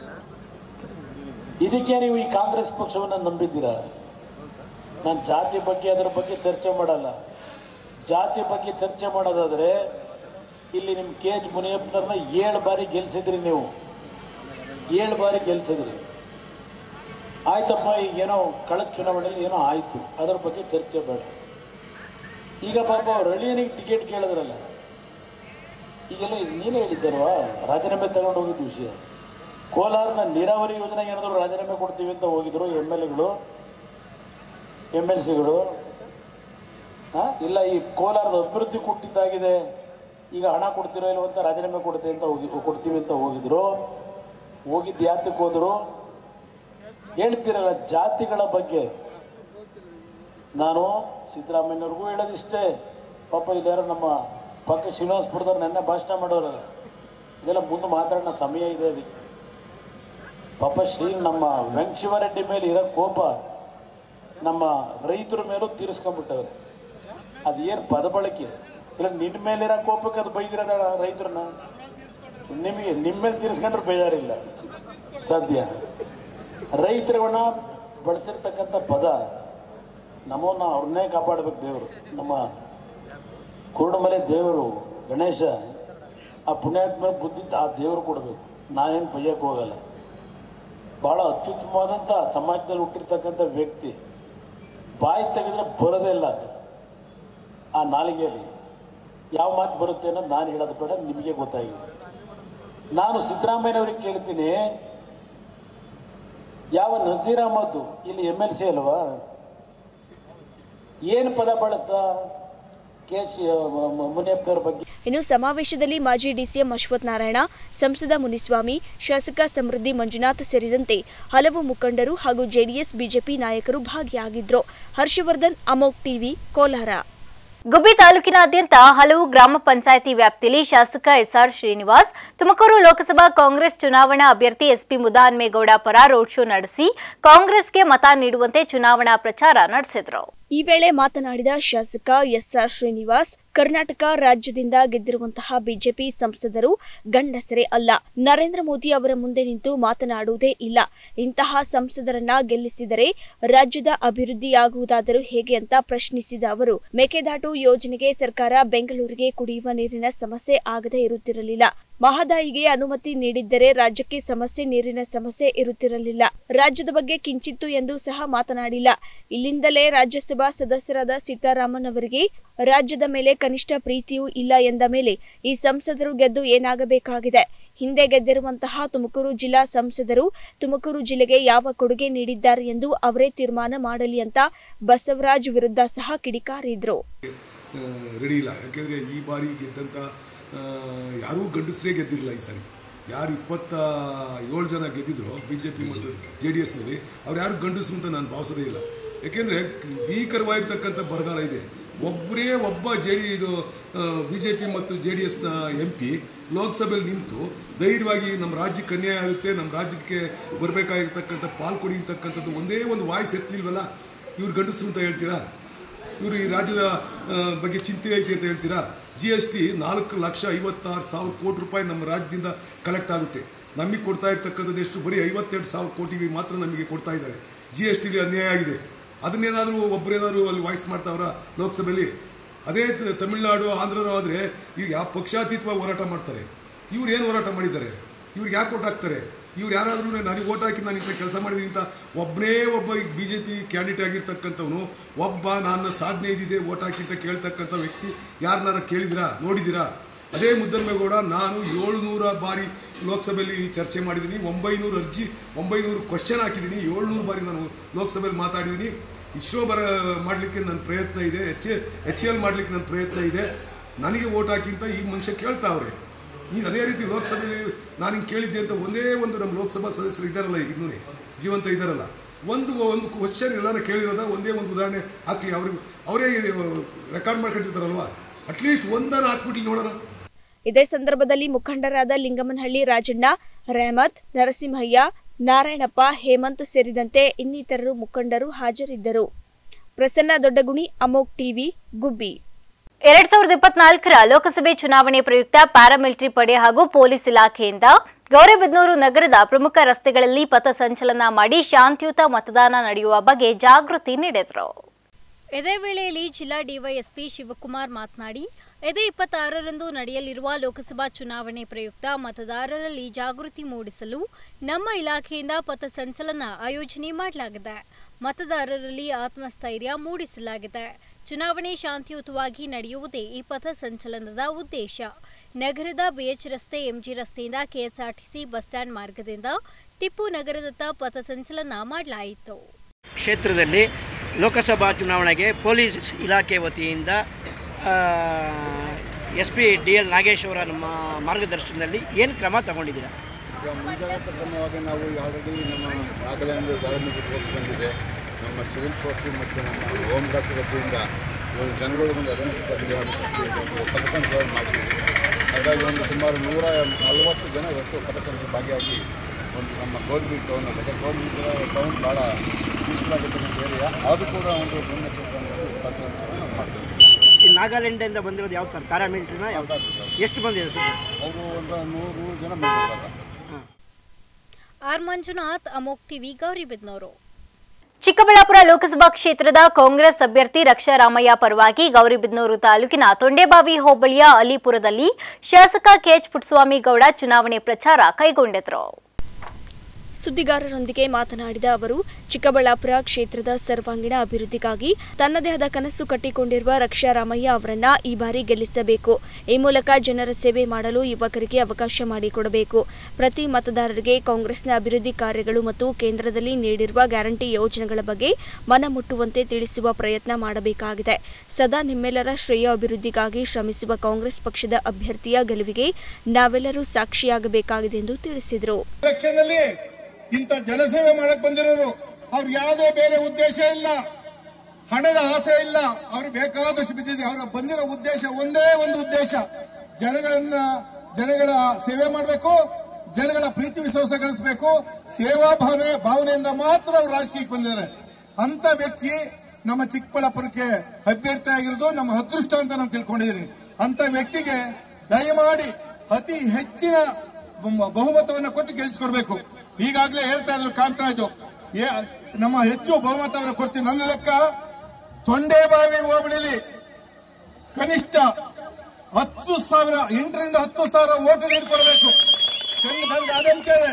ಇದಕ್ಕೆ ನೀವು ಈ ಕಾಂಗ್ರೆಸ್ ಪಕ್ಷವನ್ನು ನಂಬಿದ್ದೀರಾ? ನಾನು ಜಾತಿ ಬಗ್ಗೆ ಅದರ ಬಗ್ಗೆ ಚರ್ಚೆ ಮಾಡಲ್ಲ. ಜಾತಿ ಬಗ್ಗೆ ಚರ್ಚೆ ಮಾಡೋದಾದ್ರೆ ಇಲ್ಲಿ ನಿಮ್ಮ ಕೆಎಚ್ ಮುನಿಯಪ್ಪನವ್ರನ್ನ 7 ಬಾರಿ ಗೆಲ್ಸಿದ್ರಿ. ನೀವು 7 ಬಾರಿ ಗೆಲ್ಸಿದ್ರಿ. ಆಯ್ತಪ್ಪ, ಈಗೇನೋ ಕಳೆದ ಚುನಾವಣೆಯಲ್ಲಿ ಏನೋ ಆಯಿತು, ಅದರ ಬಗ್ಗೆ ಚರ್ಚೆ ಬೇಡ. ಈಗ ಪಾಪ ಅವ್ರ ಹಳ್ಳಿಯನಿಗೆ ಟಿಕೆಟ್ ಕೇಳಿದ್ರಲ್ಲ, ಈಗೆಲ್ಲ ನೀನೇ ಹೇಳಿದ್ದಾರವಾ ರಾಜೀನಾಮೆ ತಗೊಂಡು ಹೋಗಿದ್ದು ವಿಷಯ. ಕೋಲಾರದ ನೀರಾವರಿ ಯೋಜನೆಗೆ ಏನಾದರೂ ರಾಜೀನಾಮೆ ಕೊಡ್ತೀವಿ ಅಂತ ಹೋಗಿದ್ರು MLCಗಳು. ಇಲ್ಲ, ಈ ಕೋಲಾರದ ಅಭಿವೃದ್ಧಿ ಕೊಟ್ಟಿದ್ದಾಗಿದೆ, ಈಗ ಹಣ ಕೊಡ್ತಿರೋ ಇಲ್ಲೋ ಅಂತ ರಾಜೀನಾಮೆ ಕೊಡ್ತೀವಿ ಅಂತ ಹೋಗಿದ್ರು. ಹೋಗಿದ್ದು ಯಾತಕ್ಕೆ ಹೋದ್ರು? ಹೇಳ್ತಿರಲ್ಲ ಜಾತಿಗಳ ಬಗ್ಗೆ. ನಾನು ಸಿದ್ದರಾಮಯ್ಯವ್ರಿಗೂ ಹೇಳೋದಿಷ್ಟೇ, ಪಾಪ ಇದಾರ ನಮ್ಮ ಪಕ್ಕ ಶ್ರೀನಿವಾಸಪುರದವ್ರು ನೆನ್ನೆ ಭಾಷಣ ಮಾಡೋರಲ್ಲ, ಇದೆಲ್ಲ ಮುಂದೆ ಮಾತಾಡೋ ಸಮಯ ಇದೆ. ಅದಕ್ಕೆ ಪಾಪ ನಮ್ಮ ವೆಂಕಟಶಿವರೆಡ್ಡಿ ಮೇಲೆ ಇರೋ ಕೋಪ ನಮ್ಮ ರೈತರ ಮೇಲೂ ತೀರಿಸ್ಕೊಂಡ್ಬಿಟ್ಟವ್ರೆ. ಅದು ಏನು ಪದ ಬಳಕೆ ಇಲ್ಲ, ನಿನ್ನ ಮೇಲಿರೋ ಕೋಪಕ್ಕೆ ಅದು ಬೈದಿರೋದ ರೈತರನ್ನ. ನಿಮ್ಮ ಮೇಲೆ ತೀರಿಸ್ಕೊಂಡ್ರೆ ಬೇಜಾರಿಲ್ಲ, ಸಾಧ್ಯ. ರೈತರನ್ನ ಬಳಸಿರ್ತಕ್ಕಂಥ ಪದ ನಮ್ಮನ್ನ ಅವ್ರನ್ನೇ ಕಾಪಾಡಬೇಕು ದೇವರು. ನಮ್ಮ ಕುರುಡುಮಲೆ ದೇವರು ಗಣೇಶ, ಆ ಪುಣ್ಯಾತ್ಮ ಬುದ್ಧಿ ಆ ದೇವರು ಕೊಡಬೇಕು. ನಾನೇನು ಬೈಯಕ್ಕೆ ಹೋಗಲ್ಲ. ಭಾಳ ಅತ್ಯುತ್ತಮವಾದಂಥ ಸಮಾಜದಲ್ಲಿ ಹುಟ್ಟಿರ್ತಕ್ಕಂಥ ವ್ಯಕ್ತಿ. ಬಾಯಿ ತೆಗೆದ್ರೆ ಬರೋದೇ ಇಲ್ಲ. ಆ ನಾಲಿಗೆಯಲ್ಲಿ ಯಾವ ಮಾತು ಬರುತ್ತೆ ಅನ್ನೋದು ನಾನು ಹೇಳೋದು ಬೇಡ, ನಿಮಗೆ ಗೊತ್ತಾಗಿದೆ. ನಾನು ಸಿದ್ದರಾಮಯ್ಯನವ್ರಿಗೆ ಕೇಳ್ತೀನಿ, ಯಾವ ನಜೀರ್ ಅಹಮದ್ ಇಲ್ಲಿ MLC ಅಲ್ವಾ, ಏನು ಪದ ಬಳಸ್ದ ಕೆಎಚ್ ಮುನಿಯಪ್ಪನವ್ರ ಬಗ್ಗೆ? ಇನ್ನು ಸಮಾವೇಶದಲ್ಲಿ ಮಾಜಿ ಡಿಸಿಎಂ ಅಶ್ವಥ್ ನಾರಾಯಣ, ಸಂಸದ ಮುನಿಸ್ವಾಮಿ, ಶಾಸಕ ಸಮೃದ್ಧಿ ಮಂಜುನಾಥ್ ಸೇರಿದಂತೆ ಹಲವು ಮುಖಂಡರು ಹಾಗೂ ಜೆಡಿಎಸ್ ಬಿಜೆಪಿ ನಾಯಕರು ಭಾಗಿಯಾಗಿದ್ರು. ಹರ್ಷವರ್ಧನ್, ಅಮೋಕ್ ಟಿವಿ, ಕೋಲಾರ. ಗುಬ್ಬಿ ತಾಲೂಕಿನಾದ್ಯಂತ ಹಲವು ಗ್ರಾಮ ಪಂಚಾಯಿತಿ ವ್ಯಾಪ್ತಿಯಲ್ಲಿ ಶಾಸಕ ಎಸ್ಆರ್ ಶ್ರೀನಿವಾಸ್, ತುಮಕೂರು ಲೋಕಸಭಾ ಕಾಂಗ್ರೆಸ್ ಚುನಾವಣಾ ಅಭ್ಯರ್ಥಿ ಎಸ್ಪಿ ಮುದಾಹನುಮೇಗೌಡ ಪರ ರೋಡ್ ಶೋ ನಡೆಸಿ ಕಾಂಗ್ರೆಸ್ಗೆ ಮತ ನೀಡುವಂತೆ ಚುನಾವಣಾ ಪ್ರಚಾರ ನಡೆಸಿದರು. ಈ ವೇಳೆ ಮಾತನಾಡಿದ ಶಾಸಕ ಎಸ್ಆರ್ ಶ್ರೀನಿವಾಸ್, ಕರ್ನಾಟಕ ರಾಜ್ಯದಿಂದ ಗೆದ್ದಿರುವಂತಹ ಬಿಜೆಪಿ ಸಂಸದರು ಗಂಡಸರೇ ಅಲ್ಲ. ನರೇಂದ್ರ ಮೋದಿ ಅವರ ಮುಂದೆ ನಿಂತು ಮಾತನಾಡುವುದೇ ಇಲ್ಲ. ಇಂತಹ ಸಂಸದರನ್ನ ಗೆಲ್ಲಿಸಿದರೆ ರಾಜ್ಯದ ಅಭಿವೃದ್ಧಿಯಾಗುವುದಾದರೂ ಹೇಗೆ ಅಂತ ಪ್ರಶ್ನಿಸಿದ ಅವರು, ಮೇಕೆದಾಟು ಯೋಜನೆಗೆ ಸರ್ಕಾರ ಬೆಂಗಳೂರಿಗೆ ಕುಡಿಯುವ ನೀರಿನ ಸಮಸ್ಯೆ ಆಗದೇ ಇರುತ್ತಿರಲಿಲ್ಲ. ಮಹದಾಯಿಗೆ ಅನುಮತಿ ನೀಡಿದ್ದರೆ ರಾಜ್ಯಕ್ಕೆ ನೀರಿನ ಸಮಸ್ಯೆ ಇರುತ್ತಿರಲಿಲ್ಲ. ರಾಜ್ಯದ ಬಗ್ಗೆ ಕಿಂಚಿತ್ತು ಎಂದು ಸಹ ಮಾತನಾಡಿಲ್ಲ. ಇಲ್ಲಿಂದಲೇ ರಾಜ್ಯಸಭಾ ಸದಸ್ಯರಾದ ಸೀತಾರಾಮನ್ ಅವರಿಗೆ ರಾಜ್ಯದ ಮೇಲೆ ಕನಿಷ್ಠ ಪ್ರೀತಿಯೂ ಇಲ್ಲ ಎಂದ ಮೇಲೆ ಈ ಸಂಸದರು ಗೆದ್ದು ಏನಾಗಬೇಕಾಗಿದೆ? ಹಿಂದೆ ಗೆದ್ದಿರುವಂತಹ ತುಮಕೂರು ಜಿಲ್ಲಾ ಸಂಸದರು ತುಮಕೂರು ಜಿಲ್ಲೆಗೆ ಯಾವ ಕೊಡುಗೆ ನೀಡಿದ್ದಾರೆ ಎಂದು ಅವರೇ ತೀರ್ಮಾನ ಮಾಡಲಿ ಅಂತ ಬಸವರಾಜ್ ವಿರುದ್ಧ ಸಹ ಕಿಡಿಕಾರಿದ್ರು. ಈ ಬಾರಿ ಗೆದ್ದಂತ ಯಾರೂ ಗಂಡಸರೇ ಗೆದ್ದಿರಲಿಲ್ಲ. ಈ ಸರಿ ಯಾರು 27 ಜನ ಗೆದ್ದಿದ್ರು ಬಿಜೆಪಿ ಮತ್ತು JDS ನಲ್ಲಿ, ಅವ್ರು ಯಾರು ಗಂಡಸರು ಅಂತ ನಾನು ಭಾವಿಸೋದೇ ಇಲ್ಲ. ಯಾಕೆಂದ್ರೆ ಭೀಕರವಾಗಿರ್ತಕ್ಕಂಥ ಬರಗಾಲ ಇದೆ. ಒಬ್ಬ ಬಿಜೆಪಿ ಮತ್ತು JDS ನ MP ಲೋಕಸಭೆಯಲ್ಲಿ ನಿಂತು ಧೈರ್ಯವಾಗಿ ನಮ್ಮ ರಾಜ್ಯಕ್ಕೆ ಅನ್ಯಾಯ ಆಗುತ್ತೆ, ನಮ್ಮ ರಾಜ್ಯಕ್ಕೆ ಬರಬೇಕಾಗಿರ್ತಕ್ಕಂಥ ಪಾಲ್ಕೊಡಿ ಅಂತಕ್ಕಂಥದ್ದು ಒಂದೇ ಒಂದು ವಾಯ್ಸ್ ಎತ್ತಲಿಲ್ವಲ್ಲ. ಇವ್ರು ಗಂಡಸರು ಅಂತ ಹೇಳ್ತೀರಾ? ಇವರು ಈ ರಾಜ್ಯದ ಬಗ್ಗೆ ಚಿಂತೆ ಐತಿ ಅಂತ ಹೇಳ್ತೀರಾ? GST 4,56,000 ಕೋಟಿ ರೂಪಾಯಿ ನಮ್ಮ ರಾಜ್ಯದಿಂದ ಕಲೆಕ್ಟ್ ಆಗುತ್ತೆ. ನಮಗೆ ಕೊಡ್ತಾ ಇರ್ತಕ್ಕಂಥದ್ದು ಎಷ್ಟು? ಬರೀ 52,000 ಕೋಟಿಗೆ ಮಾತ್ರ ನಮಗೆ ಕೊಡ್ತಾ ಇದ್ದಾರೆ. GST ಅನ್ಯಾಯ ಆಗಿದೆ. ಅದನ್ನೇನಾದ್ರೂ ಒಬ್ಬರೇನಾದ್ರು ಅಲ್ಲಿ ವಾಯ್ಸ್ ಮಾಡ್ತಾವ್ರ ಲೋಕಸಭೆಯಲ್ಲಿ? ಅದೇ ತಮಿಳುನಾಡು ಆಂಧ್ರನೂ ಆದ್ರೆ ಈಗ ಯಾವ ಪಕ್ಷಾತೀತವಾಗಿ ಹೋರಾಟ ಮಾಡ್ತಾರೆ. ಇವ್ರು ಏನು ಹೋರಾಟ ಮಾಡಿದ್ದಾರೆ? ಇವ್ರಿಗೆ ಯಾಕೆ ಓಟ್ ಹಾಕ್ತಾರೆ? ಇವ್ರು ಯಾರಾದ್ರೂ ನನಗೆ ಓಟ್ ಹಾಕಿ ನಾನು ಇಂಥ ಕೆಲಸ ಮಾಡಿದೀನಿ ಅಂತ ಒಬ್ಬ ಬಿಜೆಪಿ ಕ್ಯಾಂಡಿಡೇಟ್ ಆಗಿರ್ತಕ್ಕಂಥವನು ನನ್ನ ಸಾಧನೆ ಇದಿದೆ ಓಟ್ ಹಾಕಿ ಅಂತ ಕೇಳ್ತಕ್ಕಂಥ ವ್ಯಕ್ತಿ ಯಾರನ್ನಾರ ಕೇಳಿದಿರಾ, ನೋಡಿದಿರಾ? ಅದೇ ಮುದ್ದಮ್ಮೇಗೌಡ ನಾನು 700 ಬಾರಿ ಲೋಕಸಭೆಯಲ್ಲಿ ಚರ್ಚೆ ಮಾಡಿದ್ದೀನಿ, 900 ಕ್ವಶನ್ ಹಾಕಿದ್ದೀನಿ, 700 ಬಾರಿ ನಾನು ಲೋಕಸಭೆಯಲ್ಲಿ ಮಾತಾಡಿದ್ದೀನಿ. ಇಸ್ರೋ ಮಾಡಲಿಕ್ಕೆ ನನ್ನ ಪ್ರಯತ್ನ ಇದೆ, HAL ಮಾಡಲಿಕ್ಕೆ ನನ್ನ ಪ್ರಯತ್ನ ಇದೆ. ನನಗೆ ಓಟ್ ಹಾಕಿ ಅಂತ ಈ ಮನುಷ್ಯ ಕೇಳ್ತಾವ್ರೆ. ನೀನು ಅದೇ ರೀತಿ ಲೋಕಸಭೆಯಲ್ಲಿ ನಾನು ಹಿಂಗೆ ಕೇಳಿದ್ದೆ ಅಂತ ಒಂದೇ ಒಂದು ನಮ್ಮ ಲೋಕಸಭಾ ಸದಸ್ಯರು ಇದ್ದಾರಲ್ಲ, ಇನ್ನೂ ಜೀವಂತ ಇದ್ದಾರಲ್ಲ, ಒಂದು ಕ್ವಶನ್ ಎಲ್ಲಾನ ಕೇಳಿರೋದ ಒಂದೇ ಒಂದು ಉದಾಹರಣೆ ಹಾಕ್ಲಿ. ಅವರೇ ರೆಕಾರ್ಡ್ ಮಾಡ್ಕೊಂಡಿರ್ತಾರಲ್ವಾ, ಅಟ್ಲೀಸ್ಟ್ ಒಂದನ್ನು ಹಾಕ್ಬಿಟ್ಲಿ ನೋಡೋಣ. ಇದೇ ಸಂದರ್ಭದಲ್ಲಿ ಮುಖಂಡರಾದ ಲಿಂಗಮನಹಳ್ಳಿ ರಾಜಣ್ಣ, ರೆಹಮತ್, ನರಸಿಂಹಯ್ಯ, ನಾರಾಯಣಪ್ಪ, ಹೇಮಂತ್ ಸೇರಿದಂತೆ ಇನ್ನಿತರರು ಮುಖಂಡರು ಹಾಜರಿದ್ದರು. ಪ್ರಸನ್ನ ದೊಡ್ಡಗುಣಿ, ಅಮೋಕ್ ಟಿವಿ, ಗುಬ್ಬಿ. 2024ರ ಲೋಕಸಭೆ ಚುನಾವಣೆ ಪ್ರಯುಕ್ತ ಪ್ಯಾರಾಮಿಲಿಟರಿ ಪಡೆ ಹಾಗೂ ಪೊಲೀಸ್ ಇಲಾಖೆಯಿಂದ ಗೌರಿಬಿದನೂರು ನಗರದ ಪ್ರಮುಖ ರಸ್ತೆಗಳಲ್ಲಿ ಪಥಸಂಚಲನ ಮಾಡಿ ಶಾಂತಿಯುತ ಮತದಾನ ನಡೆಯುವ ಬಗ್ಗೆ ಜಾಗೃತಿ ನೀಡಿದರು. ಇದೇ ವೇಳೆಯಲ್ಲಿ ಜಿಲ್ಲಾ ಡಿವೈಎಸ್ಪಿ ಶಿವಕುಮಾರ್ ಮಾತನಾಡಿ, ಇದೇ 26ರಂದು ನಡೆಯಲಿರುವ ಲೋಕಸಭಾ ಚುನಾವಣೆ ಪ್ರಯುಕ್ತ ಮತದಾರರಲ್ಲಿ ಜಾಗೃತಿ ಮೂಡಿಸಲು ನಮ್ಮ ಇಲಾಖೆಯಿಂದ ಪಥಸಂಚಲನ ಆಯೋಜನೆ ಮಾಡಲಾಗಿದೆ. ಮತದಾರರಲ್ಲಿ ಆತ್ಮಸ್ಥೈರ್ಯ ಮೂಡಿಸಲಾಗಿದೆ. ಚುನಾವಣೆ ಶಾಂತಿಯುತವಾಗಿ ನಡೆಯುವುದೇ ಈ ಪಥಸಂಚಲನದ ಉದ್ದೇಶ. ನಗರದ BH ರಸ್ತೆ, MG ರಸ್ತೆಯಿಂದ KSRTC ಬಸ್ ಸ್ಟ್ಯಾಂಡ್ ಮಾರ್ಗದಿಂದ ಟಿಪ್ಪು ನಗರದತ್ತ ಪಥಸಂಚಲನ ಮಾಡಲಾಯಿತು. ಕ್ಷೇತ್ರದಲ್ಲಿ ಲೋಕಸಭಾ ಚುನಾವಣೆಗೆ ಪೊಲೀಸ್ ಇಲಾಖೆ ವತಿಯಿಂದ SP DL ನಾಗೇಶ್ ಅವರ ನಮ್ಮ ಮಾರ್ಗದರ್ಶನದಲ್ಲಿ ಏನು ಕ್ರಮ ತಗೊಂಡಿದ್ದೀರಾ? ಈಗ ಮುಂಜಾಗ್ರತಾ ಕ್ರಮವಾಗಿ ನಾವು ಆಲ್ರೆಡಿ ನಮ್ಮ ನಾಗಾಲ್ಯಾಂಡ್ ಧಾರ್ಮಿಕ ಫೋರ್ಸ್ ಬಂದಿದೆ, ನಮ್ಮ ಸಿವಿಲ್ ಫೋರ್ಸ್ ಮತ್ತು ನಮ್ಮ ಹೋಮ್ ಗಾರ್ಡ್ಸ್ ವತಿಯಿಂದ ಜನಗಳು ಒಂದು ಪಥಸಂಚಲನ ಮಾಡ್ತೀವಿ. ಹಾಗಾಗಿ ಒಂದು ಸುಮಾರು 140 ಜನ ಇವತ್ತು ಪಥಸಂಚಲನ ಭಾಗಿಯಾಗಿ ಒಂದು ನಮ್ಮ ಗೌರ್ಮೆಂಟ್ ಟೌನ್ ಟೌನ್ ಭಾಳ ಪೀಸ್ಫುಲ್ ಆಗಿರ್ತಕ್ಕಂಥ ಏರಿಯಾ, ಅದು ಕೂಡ ಒಂದು ಮುನ್ನೆಚ್ಚರಿಕೆ ಪಥಸಂಚಲನ ಮಾಡ್ತೀವಿ. ಈ ನಾಗಾಲ್ಯಾಂಡಿಂದ ಬಂದಿರೋದು ಯಾವ್ದು ಸರ್? ಪ್ಯಾರಾಮಿಲಿಟರಿನ ಯಾವ್ದು? ಎಷ್ಟು ಬಂದಿದೆ ಸರ್? ಅವರು ಒಂದು 100 ಜನ ಬಂದಿದ್ದಾರೆ. ಆರ್ ಮಂಜುನಾಥ್, ಅಮೋಕ್ ಟಿವಿ, ಗೌರಿಬಿದನೂರು. ಚಿಕ್ಕಬಳ್ಳಾಪುರ ಲೋಕಸಭಾ ಕ್ಷೇತ್ರದ ಕಾಂಗ್ರೆಸ್ ಅಭ್ಯರ್ಥಿ ರಕ್ಷಾರಾಮಯ್ಯ ಪರವಾಗಿ ಗೌರಿಬಿದನೂರು ತಾಲೂಕಿನ ತೊಂಡೆಬಾವಿ ಹೋಬಳಿಯ ಅಲಿಪುರದಲ್ಲಿ ಶಾಸಕ KH ಪುಟ್ಟಸ್ವಾಮಿ ಗೌಡ ಚುನಾವಣೆ ಪ್ರಚಾರ ಕೈಗೊಂಡಿದ್ದರು. ಸುದ್ದಿಗಾರರೊಂದಿಗೆ ಮಾತನಾಡಿದ ಅವರು, ಚಿಕ್ಕಬಳ್ಳಾಪುರ ಕ್ಷೇತ್ರದ ಸರ್ವಾಂಗೀಣ ಅಭಿವೃದ್ಧಿಗಾಗಿ ತನ್ನದೇ ಆದ ಕನಸು ಕಟ್ಟಿಕೊಂಡಿರುವ ರಕ್ಷಾರಾಮಯ್ಯ ಅವರನ್ನ ಈ ಬಾರಿ ಗೆಲ್ಲಿಸಬೇಕು. ಈ ಮೂಲಕ ಜನರ ಸೇವೆ ಮಾಡಲು ಯುವಕರಿಗೆ ಅವಕಾಶ ಮಾಡಿಕೊಡಬೇಕು. ಪ್ರತಿ ಮತದಾರರಿಗೆ ಕಾಂಗ್ರೆಸ್ನ ಅಭಿವೃದ್ಧಿ ಕಾರ್ಯಗಳು ಮತ್ತು ಕೇಂದ್ರದಲ್ಲಿ ನೀಡಿರುವ ಗ್ಯಾರಂಟಿ ಯೋಜನೆಗಳ ಬಗ್ಗೆ ಮನಮುಟ್ಟುವಂತೆ ತಿಳಿಸುವ ಪ್ರಯತ್ನ ಮಾಡಬೇಕಾಗಿದೆ. ಸದಾ ನಿಮ್ಮೆಲ್ಲರ ಶ್ರೇಯ ಅಭಿವೃದ್ಧಿಗಾಗಿ ಶ್ರಮಿಸುವ ಕಾಂಗ್ರೆಸ್ ಪಕ್ಷದ ಅಭ್ಯರ್ಥಿಯ ಗೆಲುವಿಗೆ ನಾವೆಲ್ಲರೂ ಸಾಕ್ಷಿಯಾಗಬೇಕಾಗಿದೆ ಎಂದು ತಿಳಿಸಿದರು. ಇಂಥ ಜನಸೇವೆ ಮಾಡಕ್ ಬಂದಿರೋರು, ಅವ್ರು ಯಾವುದೇ ಬೇರೆ ಉದ್ದೇಶ ಇಲ್ಲ, ಹಣದ ಆಸೆ ಇಲ್ಲ, ಅವ್ರು ಬೇಕಾದಷ್ಟು ಬಿದ್ದಿದೆ. ಅವ್ರ ಬಂದಿರೋ ಉದ್ದೇಶ ಒಂದೇ ಒಂದು ಉದ್ದೇಶ, ಜನಗಳ ಸೇವೆ ಮಾಡಬೇಕು, ಜನಗಳ ಪ್ರೀತಿ ವಿಶ್ವಾಸ ಗಳಿಸಬೇಕು. ಸೇವಾ ಭಾವನೆಯಿಂದ ಮಾತ್ರ ಅವ್ರು ರಾಜಕೀಯಕ್ಕೆ ಬಂದಿದ್ದಾರೆ. ಅಂತ ವ್ಯಕ್ತಿ ನಮ್ಮ ಚಿಕ್ಕಬಳ್ಳಾಪುರಕ್ಕೆ ಅಭ್ಯರ್ಥಿ ಆಗಿರೋದು ನಮ್ಮ ಅದೃಷ್ಟ ಅಂತ ನಾನು ತಿಳ್ಕೊಂಡಿದ್ದೀನಿ. ಅಂತ ವ್ಯಕ್ತಿಗೆ ದಯಮಾಡಿ ಅತಿ ಹೆಚ್ಚಿನ ಬಹುಮತವನ್ನು ಕೊಟ್ಟು ಗೆಲ್ಲಿಸ್ಕೊಡ್ಬೇಕು. ಈಗಾಗಲೇ ಹೇಳ್ತಾ ಇದ್ರು ಕಾಂತರಾಜು, ನಮ್ಮ ಹೆಚ್ಚು ಬಹುಮತವನ್ನು ಕೊಡ್ತೀವಿ. ನನ್ನ ಲೆಕ್ಕ ತೊಂಡೇಬಾವಿ ಹೋಬಳಿಲಿ ಕನಿಷ್ಠ 10,000 8ರಿಂದ 10,000 ಓಟು ನೀಡ್ಕೊಡ್ಬೇಕು. ನನಗೆ ಅದಂತೆ ಇದೆ.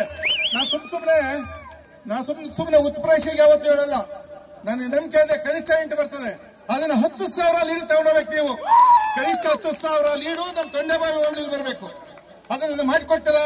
ನಾನು ಸುಮ್ಮನೆ ಉತ್ಪ್ರೇಕ್ಷೆಗೆ ಯಾವತ್ತು ಹೇಳಲ್ಲ. ನನಗೆ ನಂಬಿಕೆ ಇದೆ ಕನಿಷ್ಠ 8 ಬರ್ತದೆ. ಅದನ್ನ 10,000 ಲೀಡ್ ತಗೊಂಡೋಗ್ಬೇಕು. ನೀವು ಕನಿಷ್ಠ 10,000 ಲೀಡು ನಮ್ಮ ತೊಂಡೇಬಾವಿ ಹೋಬಳಿಗೆ ಬರಬೇಕು. ಅದನ್ನ ಮಾಡಿಕೊಡ್ತೀರಾ?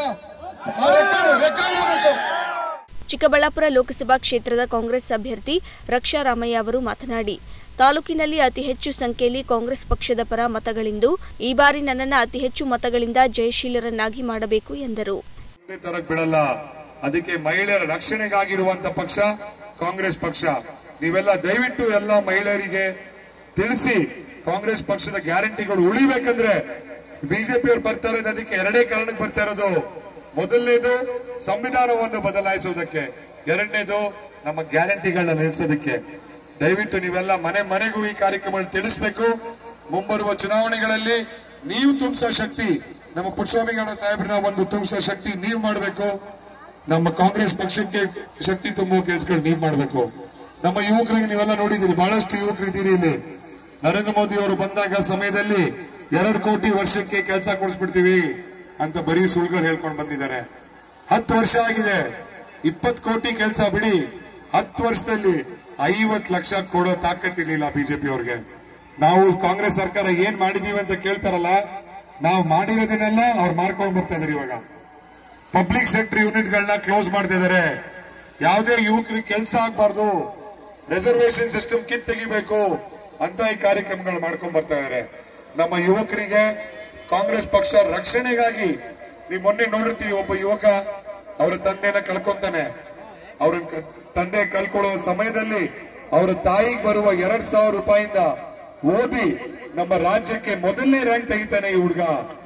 ರೆಕಾರ್ಡ್ ಆಗಬೇಕು. ಚಿಕ್ಕಬಳ್ಳಾಪುರ ಲೋಕಸಭಾ ಕ್ಷೇತ್ರದ ಕಾಂಗ್ರೆಸ್ ಅಭ್ಯರ್ಥಿ ರಕ್ಷಾ ರಾಮಯ್ಯ ಅವರು ಮಾತನಾಡಿ, ತಾಲೂಕಿನಲ್ಲಿ ಅತಿ ಹೆಚ್ಚು ಸಂಖ್ಯೆಯಲ್ಲಿ ಕಾಂಗ್ರೆಸ್ ಪಕ್ಷದ ಪರ ಮತಗಳಿಂದು ಈ ಬಾರಿ ನನ್ನನ್ನು ಅತಿ ಹೆಚ್ಚು ಮತಗಳಿಂದ ಜಯಶೀಲರನ್ನಾಗಿ ಮಾಡಬೇಕು ಎಂದರು. ಬಿಡಲ್ಲ. ಅದಕ್ಕೆ ಮಹಿಳೆಯರ ರಕ್ಷಣೆಗಾಗಿರುವಂತ ಪಕ್ಷ ಕಾಂಗ್ರೆಸ್ ಪಕ್ಷ. ನೀವೆಲ್ಲ ದಯವಿಟ್ಟು ಎಲ್ಲ ಮಹಿಳೆಯರಿಗೆ ತಿಳಿಸಿ, ಕಾಂಗ್ರೆಸ್ ಪಕ್ಷದ ಗ್ಯಾರಂಟಿಗಳು ಉಳಿಬೇಕಂದ್ರೆ ಬಿಜೆಪಿಯವರು ಬರ್ತಾ ಇರೋದು ಅದಕ್ಕೆ 2 ಕಾರಣಕ್ಕೆ ಬರ್ತಾ ಇರೋದು. ಮೊದಲನೇದು ಸಂವಿಧಾನವನ್ನು ಬದಲಾಯಿಸುವುದಕ್ಕೆ, 2ನೇದು ನಮ್ಮ ಗ್ಯಾರಂಟಿಗಳನ್ನ ನಿಲ್ಲಿಸೋದಕ್ಕೆ. ದಯವಿಟ್ಟು ನೀವೆಲ್ಲ ಮನೆಗೂ ಈ ಕಾರ್ಯಕ್ರಮ ತಿಳಿಸಬೇಕು. ಮುಂಬರುವ ಚುನಾವಣೆಗಳಲ್ಲಿ ನೀವು ತುಂಬಿಸೋ ಶಕ್ತಿ, ನಮ್ಮ ಪುಟ್ಟಸ್ವಾಮಿಗೌಡ ಸಾಹೇಬ್ರನ್ನ ಒಂದು ತುಂಬಿಸೋ ಶಕ್ತಿ ನೀವು ಮಾಡಬೇಕು. ನಮ್ಮ ಕಾಂಗ್ರೆಸ್ ಪಕ್ಷಕ್ಕೆ ಶಕ್ತಿ ತುಂಬುವ ಕೆಲಸಗಳು ನೀವು ಮಾಡಬೇಕು. ನಮ್ಮ ಯುವಕರಿಗೆ ನೀವೆಲ್ಲ ನೋಡಿದ್ದೀರಿ, ಬಹಳಷ್ಟು ಯುವಕರಿದ್ದೀರಿ ಇಲ್ಲಿ. ನರೇಂದ್ರ ಮೋದಿ ಅವರು ಬಂದಾಗ ಸಮಯದಲ್ಲಿ 2 ಕೋಟಿ ವರ್ಷಕ್ಕೆ ಕೆಲಸ ಕೊಡಿಸ್ಬಿಡ್ತೀವಿ ಅಂತ ಬರೀ ಸುಳ್ಳುಗಳು ಹೇಳ್ಕೊಂಡು ಬಂದಿದ್ದಾರೆ. 10 ವರ್ಷ ಆಗಿದೆ, 20 ಕೋಟಿ ಕೆಲಸ ಬಿಡಿ, 10 ವರ್ಷದಲ್ಲಿ 50 ಲಕ್ಷ ಕೊಡೋ ತಾಕತ್ತಿರ್ಲಿಲ್ಲ ಬಿಜೆಪಿ ಅವ್ರಿಗೆ. ನಾವು ಕಾಂಗ್ರೆಸ್ ಸರ್ಕಾರ ಏನ್ ಮಾಡಿದೀವಿ ಅಂತ ಕೇಳ್ತಾರಲ್ಲ, ನಾವು ಮಾಡಿರೋದನ್ನೆಲ್ಲ ಅವ್ರು ಮಾಡ್ಕೊಂಡು ಬರ್ತಾ ಇದಾರೆ. ಇವಾಗ ಪಬ್ಲಿಕ್ ಸೆಕ್ಟರ್ ಯೂನಿಟ್ಗಳನ್ನ ಕ್ಲೋಸ್ ಮಾಡ್ತಾ ಇದಾರೆ. ಯಾವುದೇ ಯುವಕರಿಗೆ ಕೆಲಸ ಆಗ್ಬಾರ್ದು, ರಿಸರ್ವೇಶನ್ ಸಿಸ್ಟಮ್ ಕಿತ್ ತೆಗಿಬೇಕು ಅಂತ ಈ ಕಾರ್ಯಕ್ರಮಗಳು ಮಾಡ್ಕೊಂಡ್ ಬರ್ತಾ ಇದಾರೆ. ನಮ್ಮ ಯುವಕರಿಗೆ ಕಾಂಗ್ರೆಸ್ ಪಕ್ಷ ರಕ್ಷಣೆಗಾಗಿ, ನೀವು ಮೊನ್ನೆ ನೋಡಿರ್ತೀವಿ, ಒಬ್ಬ ಯುವಕ ಅವರ ತಂದೆನ ಕಳ್ಕೊಂತಾನೆ. ಅವ್ರ ತಂದೆ ಕಳ್ಕೊಳ್ಳುವ ಸಮಯದಲ್ಲಿ ಅವರ ತಾಯಿಗೆ ಬರುವ 2,000 ರೂಪಾಯಿಂದ ಓದಿ ನಮ್ಮ ರಾಜ್ಯಕ್ಕೆ ಮೊದಲನೇ ರ್ಯಾಂಕ್ ತೆಗಿತಾನೆ ಈ ಹುಡುಗ.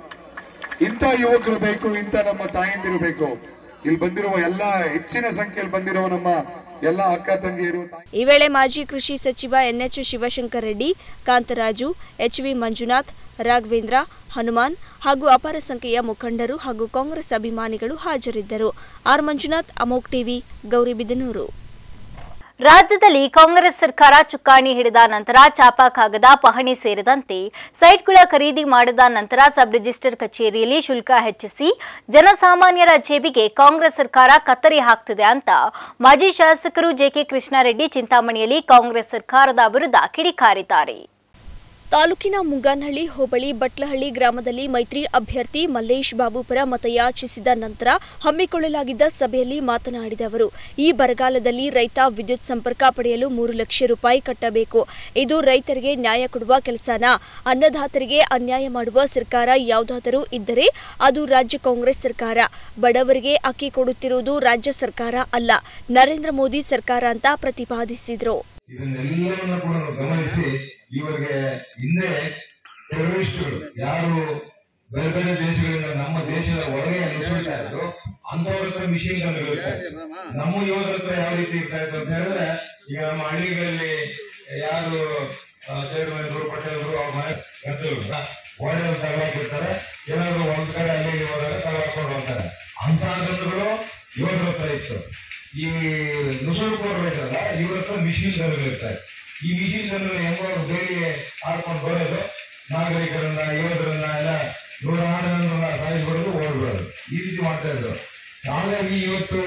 ಇಂಥ ಯುವಕರು ಬೇಕು, ಇಂಥ ನಮ್ಮ ತಾಯಂದಿರು ಬೇಕು. ಇಲ್ಲಿ ಬಂದಿರುವ ಎಲ್ಲಾ ಹೆಚ್ಚಿನ ಸಂಖ್ಯೆಯಲ್ಲಿ ಬಂದಿರುವ ನಮ್ಮ ಎಲ್ಲ ಅಕ್ಕ ತಂಗಿಯರು. ಈ ವೇಳೆ ಮಾಜಿ ಕೃಷಿ ಸಚಿವ NH ಶಿವಶಂಕರ್ ರೆಡ್ಡಿ, ಕಾಂತರಾಜು, HV ಮಂಜುನಾಥ್, ರಾಘವೇಂದ್ರ, ಹನುಮಾನ್ ಹಾಗೂ ಅಪಾರ ಸಂಖ್ಯೆಯ ಮುಖಂಡರು ಹಾಗೂ ಕಾಂಗ್ರೆಸ್ ಅಭಿಮಾನಿಗಳು ಹಾಜರಿದ್ದರು. ಆರ್ ಮಂಜುನಾಥ್, ಅಮೋಕ್ ಟಿವಿ, ಗೌರಿಬಿದನೂರು. ರಾಜ್ಯದಲ್ಲಿ ಕಾಂಗ್ರೆಸ್ ಸರ್ಕಾರ ಚುಕ್ಕಾಣಿ ಹಿಡಿದ ನಂತರ ಚಾಪಾ ಕಾಗದ, ಪಹಣಿ ಸೇರಿದಂತೆ ಸೈಟ್ಗಳ ಖರೀದಿ ಮಾಡಿದ ನಂತರ ಸಬ್ ರಿಜಿಸ್ಟರ್ ಕಚೇರಿಯಲ್ಲಿ ಶುಲ್ಕ ಹೆಚ್ಚಿಸಿ ಜನಸಾಮಾನ್ಯರ ಜೇಬಿಗೆ ಕಾಂಗ್ರೆಸ್ ಸರ್ಕಾರ ಕತ್ತರಿ ಹಾಕ್ತಿದೆ ಅಂತ ಮಾಜಿ ಶಾಸಕರು JK ಕೃಷ್ಣಾರೆಡ್ಡಿ ಚಿಂತಾಮಣಿಯಲ್ಲಿ ಕಾಂಗ್ರೆಸ್ ಸರ್ಕಾರದ ವಿರುದ್ಧ ಕಿಡಿಕಾರಿದ್ದಾರೆ. ತಾಲೂಕಿನ ಮುಂಗಾನಹಳ್ಳಿ ಹೋಬಳಿ ಬಟ್ಲಹಳ್ಳಿ ಗ್ರಾಮದಲ್ಲಿ ಮೈತ್ರಿ ಅಭ್ಯರ್ಥಿ ಮಲ್ಲೇಶ್ ಬಾಬು ಪರ ಮತಯಾಚಿಸಿದ ನಂತರ ಹಮ್ಮಿಕೊಳ್ಳಲಾಗಿದ್ದ ಸಭೆಯಲ್ಲಿ ಮಾತನಾಡಿದ ಅವರು, ಈ ಬರಗಾಲದಲ್ಲಿ ರೈತ ವಿದ್ಯುತ್ ಸಂಪರ್ಕ ಪಡೆಯಲು 3 ಲಕ್ಷ ರೂಪಾಯಿ ಕಟ್ಟಬೇಕು. ಇದು ರೈತರಿಗೆ ನ್ಯಾಯ ಕೊಡುವ ಕೆಲಸನಾ? ಅನ್ನದಾತರಿಗೆ ಅನ್ಯಾಯ ಮಾಡುವ ಸರ್ಕಾರ ಯಾವುದಾದರೂ ಇದ್ದರೆ ಅದು ರಾಜ್ಯ ಕಾಂಗ್ರೆಸ್ ಸರ್ಕಾರ. ಬಡವರಿಗೆ ಅಕ್ಕಿ ಕೊಡುತ್ತಿರುವುದು ರಾಜ್ಯ ಸರ್ಕಾರ ಅಲ್ಲ, ನರೇಂದ್ರ ಮೋದಿ ಸರ್ಕಾರ ಅಂತ ಪ್ರತಿಪಾದಿಸಿದರು. ಇದನ್ನೆಲ್ಲವನ್ನ ಕೂಡ ಗಮನಿಸಿ ಇವರಿಗೆ ಹಿಂದೆ ಟೆರರಿಸ್ಟ್ಗಳು ಯಾರು ಬೇರೆ ಬೇರೆ ದೇಶಗಳಿಂದ ನಮ್ಮ ದೇಶದ ಒಳಗೆ ನುಸುಳ್ತಾ ಇದ್ರು ಅಂತವ್ರ ಹತ್ರ ಮಿಷಿನ್ ಗನ್ಗಳಿರುತ್ತೆ. ನಮ್ಮ ಯೋಧರ ಹತ್ರ ಯಾವ ರೀತಿ ಇರ್ತಾ ಇತ್ತು ಅಂತ ಹೇಳಿದ್ರೆ, ಈಗ ನಮ್ಮ ಹಳ್ಳಿಗಳಲ್ಲಿ ಯಾರು ಚೇರ್ಮನ್ರು ಪಟೇಲ್ರು ಅವ್ರ ಮನೆ ಗದ್ದಲು ಒಳ್ಳೆಯವ್ರು ತಗೊಳಕಿರ್ತಾರೆ, ಏನಾದ್ರು ಒಂದ್ ಕಡೆ ಅಲ್ಲಿ ಹೋದಾಗ ತಗೊಳ್ಕೊಂಡು ಹೋಗ್ತಾರೆ. ಅಂತಹ ಗಂಧಗಳು ಯೋಧರ ಹತ್ರ ಇತ್ತು. ಈ ನುಸುಳುಕೋರು ಇದ್ರಲ್ಲ, ಇವ್ರ ಹತ್ರ ಮಿಷಿನ್ ಗನ್ಗಳಿರ್ತಾರೆ. ಈ ಮಿಷಿನ್ ಗನ್ಗಳು ಹೆಂಗೋ ಬೇಲಿ ಹಾಕೊಂಡು ಬರೋದು, ನಾಗರಿಕರನ್ನ ಯೋಧರನ್ನ ಎಲ್ಲ 106 ಜನರನ್ನ ಸಾಯಿಸ್ಬಿಡೋದು, ಓಡ್ಬಿಡೋದು, ಈ ರೀತಿ ಮಾಡ್ತಾ ಇದ್ರು. ಹಾಗಾಗಿ ಇವತ್ತು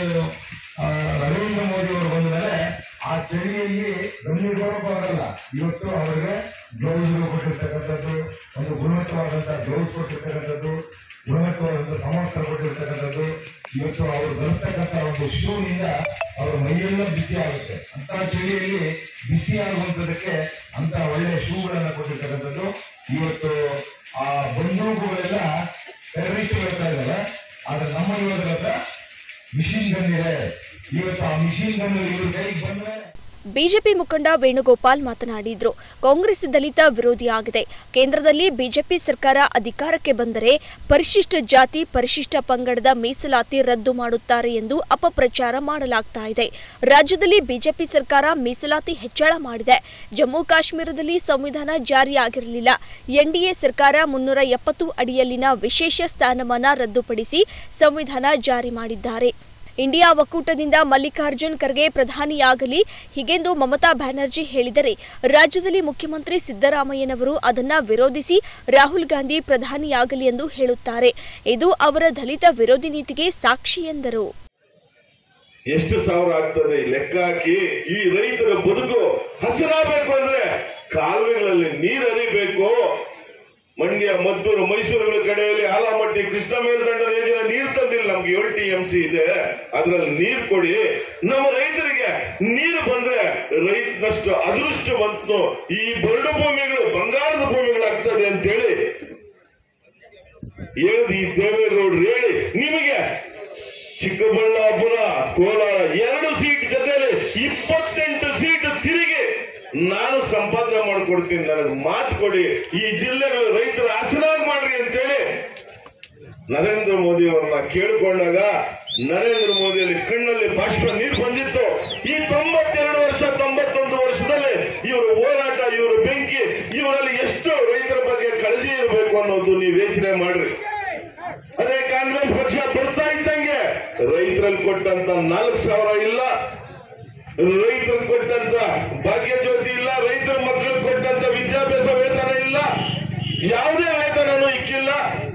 ನರೇಂದ್ರ ಮೋದಿ ಅವರು ಬಂದ ಮೇಲೆ ಆ ಚಳಿಯಲ್ಲಿ ಗಣ್ಯರೋಗಲ್ಲ. ಇವತ್ತು ಅವರಿಗೆ ಗ್ಲೌಸ್ ಕೊಟ್ಟಿರ್ತಕ್ಕಂಥದ್ದು, ಒಂದು ಗುಣಮಟ್ಟವಾದಂತಹ ಗ್ಲೌಸ್ ಕೊಟ್ಟಿರ್ತಕ್ಕಂಥದ್ದು, ಗುಣಮಟ್ಟವಾದಂತಹ ಸಮವಸ್ತ್ರ ಕೊಟ್ಟಿರ್ತಕ್ಕಂಥದ್ದು, ಇವತ್ತು ಅವರು ಧರಿಸ್ತಕ್ಕಂಥ ಒಂದು ಶೂನಿಂದ ಅವರ ಮೈಯೆಲ್ಲ ಬಿಸಿ ಆಗುತ್ತೆ. ಅಂತ ಚಳಿಯಲ್ಲಿ ಬಿಸಿ ಆಗುವಂತದಕ್ಕೆ ಅಂತ ಒಳ್ಳೆ ಶೂಗಳನ್ನ ಕೊಟ್ಟಿರ್ತಕ್ಕಂಥದ್ದು. ಇವತ್ತು ಆ ಬಂದೂಕುಗಳೆಲ್ಲ ಟೆರರಿಸ್ಟ್ಗಳ ಹತ್ರ ಇದಾವೆ, ಆದ್ರೆ ನಮ್ಮ ಯೋಧರ ಹತ್ರ ಮಿಷಿನ್ ಗನ್ ಇದೆ. ಇವತ್ತು ಆ ಮಿಷಿನ್ ಗನ್ ಇವ್ರ ಕೈಗೆ ಬಂದ್ರೆ ಬಿಜೆಪಿ ಮುಖಂಡ ವೇಣುಗೋಪಾಲ್ ಮಾತನಾಡಿದ್ರು. ಕಾಂಗ್ರೆಸ್ ದಲಿತ ವಿರೋಧಿಯಾಗಿದೆ. ಕೇಂದ್ರದಲ್ಲಿ ಬಿಜೆಪಿ ಸರ್ಕಾರ ಅಧಿಕಾರಕ್ಕೆ ಬಂದರೆ ಪರಿಶಿಷ್ಟ ಜಾತಿ ಪರಿಶಿಷ್ಟ ಪಂಗಡದ ಮೀಸಲಾತಿ ರದ್ದು ಮಾಡುತ್ತಾರೆ ಎಂದು ಅಪಪ್ರಚಾರ ಮಾಡಲಾಗ್ತಾ ಇದೆ. ರಾಜ್ಯದಲ್ಲಿ ಬಿಜೆಪಿ ಸರ್ಕಾರ ಮೀಸಲಾತಿ ಹೆಚ್ಚಳ ಮಾಡಿದೆ. ಜಮ್ಮು ಕಾಶ್ಮೀರದಲ್ಲಿ ಸಂವಿಧಾನ ಜಾರಿಯಾಗಿರಲಿಲ್ಲ. ಎನ್ಡಿಎ ಸರ್ಕಾರ 370 ಅಡಿಯಲ್ಲಿನ ವಿಶೇಷ ಸ್ಥಾನಮಾನ ರದ್ದುಪಡಿಸಿ ಸಂವಿಧಾನ ಜಾರಿ ಮಾಡಿದ್ದಾರೆ. ಇಂಡಿಯಾ ಒಕ್ಕೂಟದಿಂದ ಮಲ್ಲಿಕಾರ್ಜುನ್ ಖರ್ಗೆ ಪ್ರಧಾನಿಯಾಗಲಿ ಹೀಗೆಂದು ಮಮತಾ ಬ್ಯಾನರ್ಜಿ ಹೇಳಿದರೆ ರಾಜ್ಯದಲ್ಲಿ ಮುಖ್ಯಮಂತ್ರಿ ಸಿದ್ದರಾಮಯ್ಯನವರು ಅದನ್ನ ವಿರೋಧಿಸಿ ರಾಹುಲ್ ಗಾಂಧಿ ಪ್ರಧಾನಿಯಾಗಲಿ ಎಂದು ಹೇಳುತ್ತಾರೆ. ಇದು ಅವರ ದಲಿತ ವಿರೋಧಿ ನೀತಿಗೆ ಸಾಕ್ಷಿ ಎಂದರು. ಎಷ್ಟು ಸಾವಿರ ಆಗ್ತದೆ ಲೆಕ್ಕ ಹಾಕಿ. ಈ ರೈತರ ಬದುಕು ಹಸನಾಗಬೇಕು ಅಂದ್ರೆ ಕಾಲುವೆಗಳಲ್ಲಿ ನೀರು ಹರಿಬೇಕು. ಮಂಡ್ಯ, ಮದ್ದೂರು, ಮೈಸೂರುಗಳ ಕಡೆಯಲ್ಲಿ ಆಲಮಟ್ಟಿ, ಕೃಷ್ಣ ಮೇಲ್ದಂಡ ಯೋಜನೆ ನೀರು ತಂದಿಲ್ಲ. ನಮ್ಗೆ 7 TMC ಇದೆ, ಅದ್ರಲ್ಲಿ ನೀರು ಕೊಡಿ. ನಮ್ಮ ರೈತರಿಗೆ ನೀರು ಬಂದ್ರೆ ರೈತನಷ್ಟು ಅದೃಷ್ಟವಂತನು ಈ ಬರಡು ಭೂಮಿಗಳು ಬಂಗಾರದ ಭೂಮಿಗಳಾಗ್ತದೆ ಅಂತೇಳಿ ಈ ದೇವೇಗೌಡರು ಹೇಳಿ ನಿಮಗೆ ಚಿಕ್ಕಬಳ್ಳಾಪುರ, ಕೋಲಾರ 2 ಸೀಟ್ ಜೊತೆಲಿ 28 ಸೀಟ್ ತಿರುಗಿ ನಾನು ಸಂಪಾದನೆ ಮಾಡಿಕೊಡ್ತೀನಿ, ನನಗೆ ಮಾತು ಕೊಡಿ, ಈ ಜಿಲ್ಲೆಗಳು ರೈತರ ಹಸನಾಗಿ ಮಾಡ್ರಿ ಅಂತೇಳಿ ನರೇಂದ್ರ ಮೋದಿ ಅವರನ್ನ ಕೇಳಿಕೊಂಡಾಗ ನರೇಂದ್ರ ಮೋದಿಯಲ್ಲಿ ಕಣ್ಣಲ್ಲಿ ಬಾಷ್ಪ ನೀರು ಬಂದಿತ್ತು. ಈ 92 ವರ್ಷ 91 ವರ್ಷದಲ್ಲಿ ಇವರ ಹೋರಾಟ, ಇವರ ಬೆಂಕಿ, ಇವರಲ್ಲಿ ಎಷ್ಟು ರೈತರ ಬಗ್ಗೆ ಕಾಳಜಿ ಇರಬೇಕು ಅನ್ನೋದು ನೀವು ಯೋಚನೆ ಮಾಡ್ರಿ. ಅದೇ ಕಾಂಗ್ರೆಸ್ ಪಕ್ಷ ಬರ್ತಾ ಇದ್ದಂಗೆ ರೈತರಲ್ಲಿ ಕೊಟ್ಟಂತ 4,000 ಇಲ್ಲ, ರೈತರು ಕೊಟ್ಟಂತ ಭಾಗ್ಯ ಜ್ಯೋತಿ ಇಲ್ಲ, ರೈತರ ಮಕ್ಕಳಿಗೆ ಕೊಟ್ಟಂತ ವಿದ್ಯಾಭ್ಯಾಸ ವೇತನ ಇಲ್ಲ, ಯಾವುದೇ ವೇತನನೂ ಇಕ್ಕಿಲ್ಲ.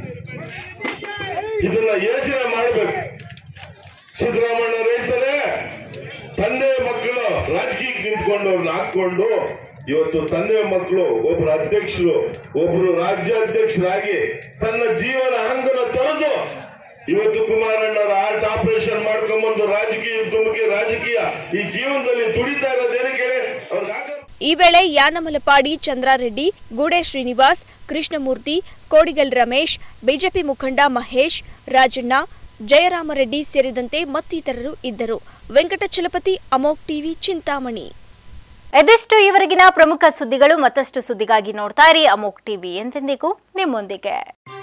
ಇದನ್ನ ಯೋಚನೆ ಮಾಡಬೇಕು. ಸಿದ್ದರಾಮಯ್ಯ ಹೇಳ್ತಾರೆ, ತಂದೆ ಮಕ್ಕಳು ರಾಜಕೀಯಕ್ಕೆ ನಿಂತ್ಕೊಂಡು ಅವ್ರನ್ನ ಹಾಕೊಂಡು ಇವತ್ತು ತಂದೆ ಮಕ್ಕಳು ಒಬ್ಬರು ಅಧ್ಯಕ್ಷರು, ಒಬ್ಬರು ರಾಜ್ಯಾಧ್ಯಕ್ಷರಾಗಿ ತನ್ನ ಜೀವನ ಹಂಗನ ತೊರೆದು ಇವತ್ತು ಕುಮಾರಣ್ಣರ ಹಾರ್ಟ್ ಆಪರೇಷನ್ ಮಾಡ್ಕೊಂಡ್ಬಂದು ರಾಜಕೀಯ ಈ ಜೀವನದಲ್ಲಿ ತುಡಿತಾ ಇರೋದೇನಕ್ಕೆ ಅವ್ರಿಗೆ. ಈ ವೇಳೆ ಯಾನಮಲಪಾಡಿ ಚಂದ್ರಾರೆಡ್ಡಿ, ಗೂಡೆ ಶ್ರೀನಿವಾಸ್, ಕೃಷ್ಣಮೂರ್ತಿ, ಕೋಡಿಗಲ್ ರಮೇಶ್, ಬಿಜೆಪಿ ಮುಖಂಡ ಮಹೇಶ್, ರಾಜಣ್ಣ, ಜಯರಾಮರೆಡ್ಡಿ ಸೇರಿದಂತೆ ಮತ್ತಿತರರು ಇದ್ದರು. ವೆಂಕಟಚಲಪತಿ, ಅಮೋಕ್ ಟಿವಿ, ಚಿಂತಾಮಣಿ. ಇದಿಷ್ಟು ಇವರೆಗಿನ ಪ್ರಮುಖ ಸುದ್ದಿಗಳು. ಮತ್ತಷ್ಟು ಸುದ್ದಿಗಾಗಿ ನೋಡ್ತಾ ಇರಿ ಅಮೋಕ್ ಟಿವಿ. ಎಂದೆಂದಿಗೂ ನಿಮ್ಮೊಂದಿಗೆ.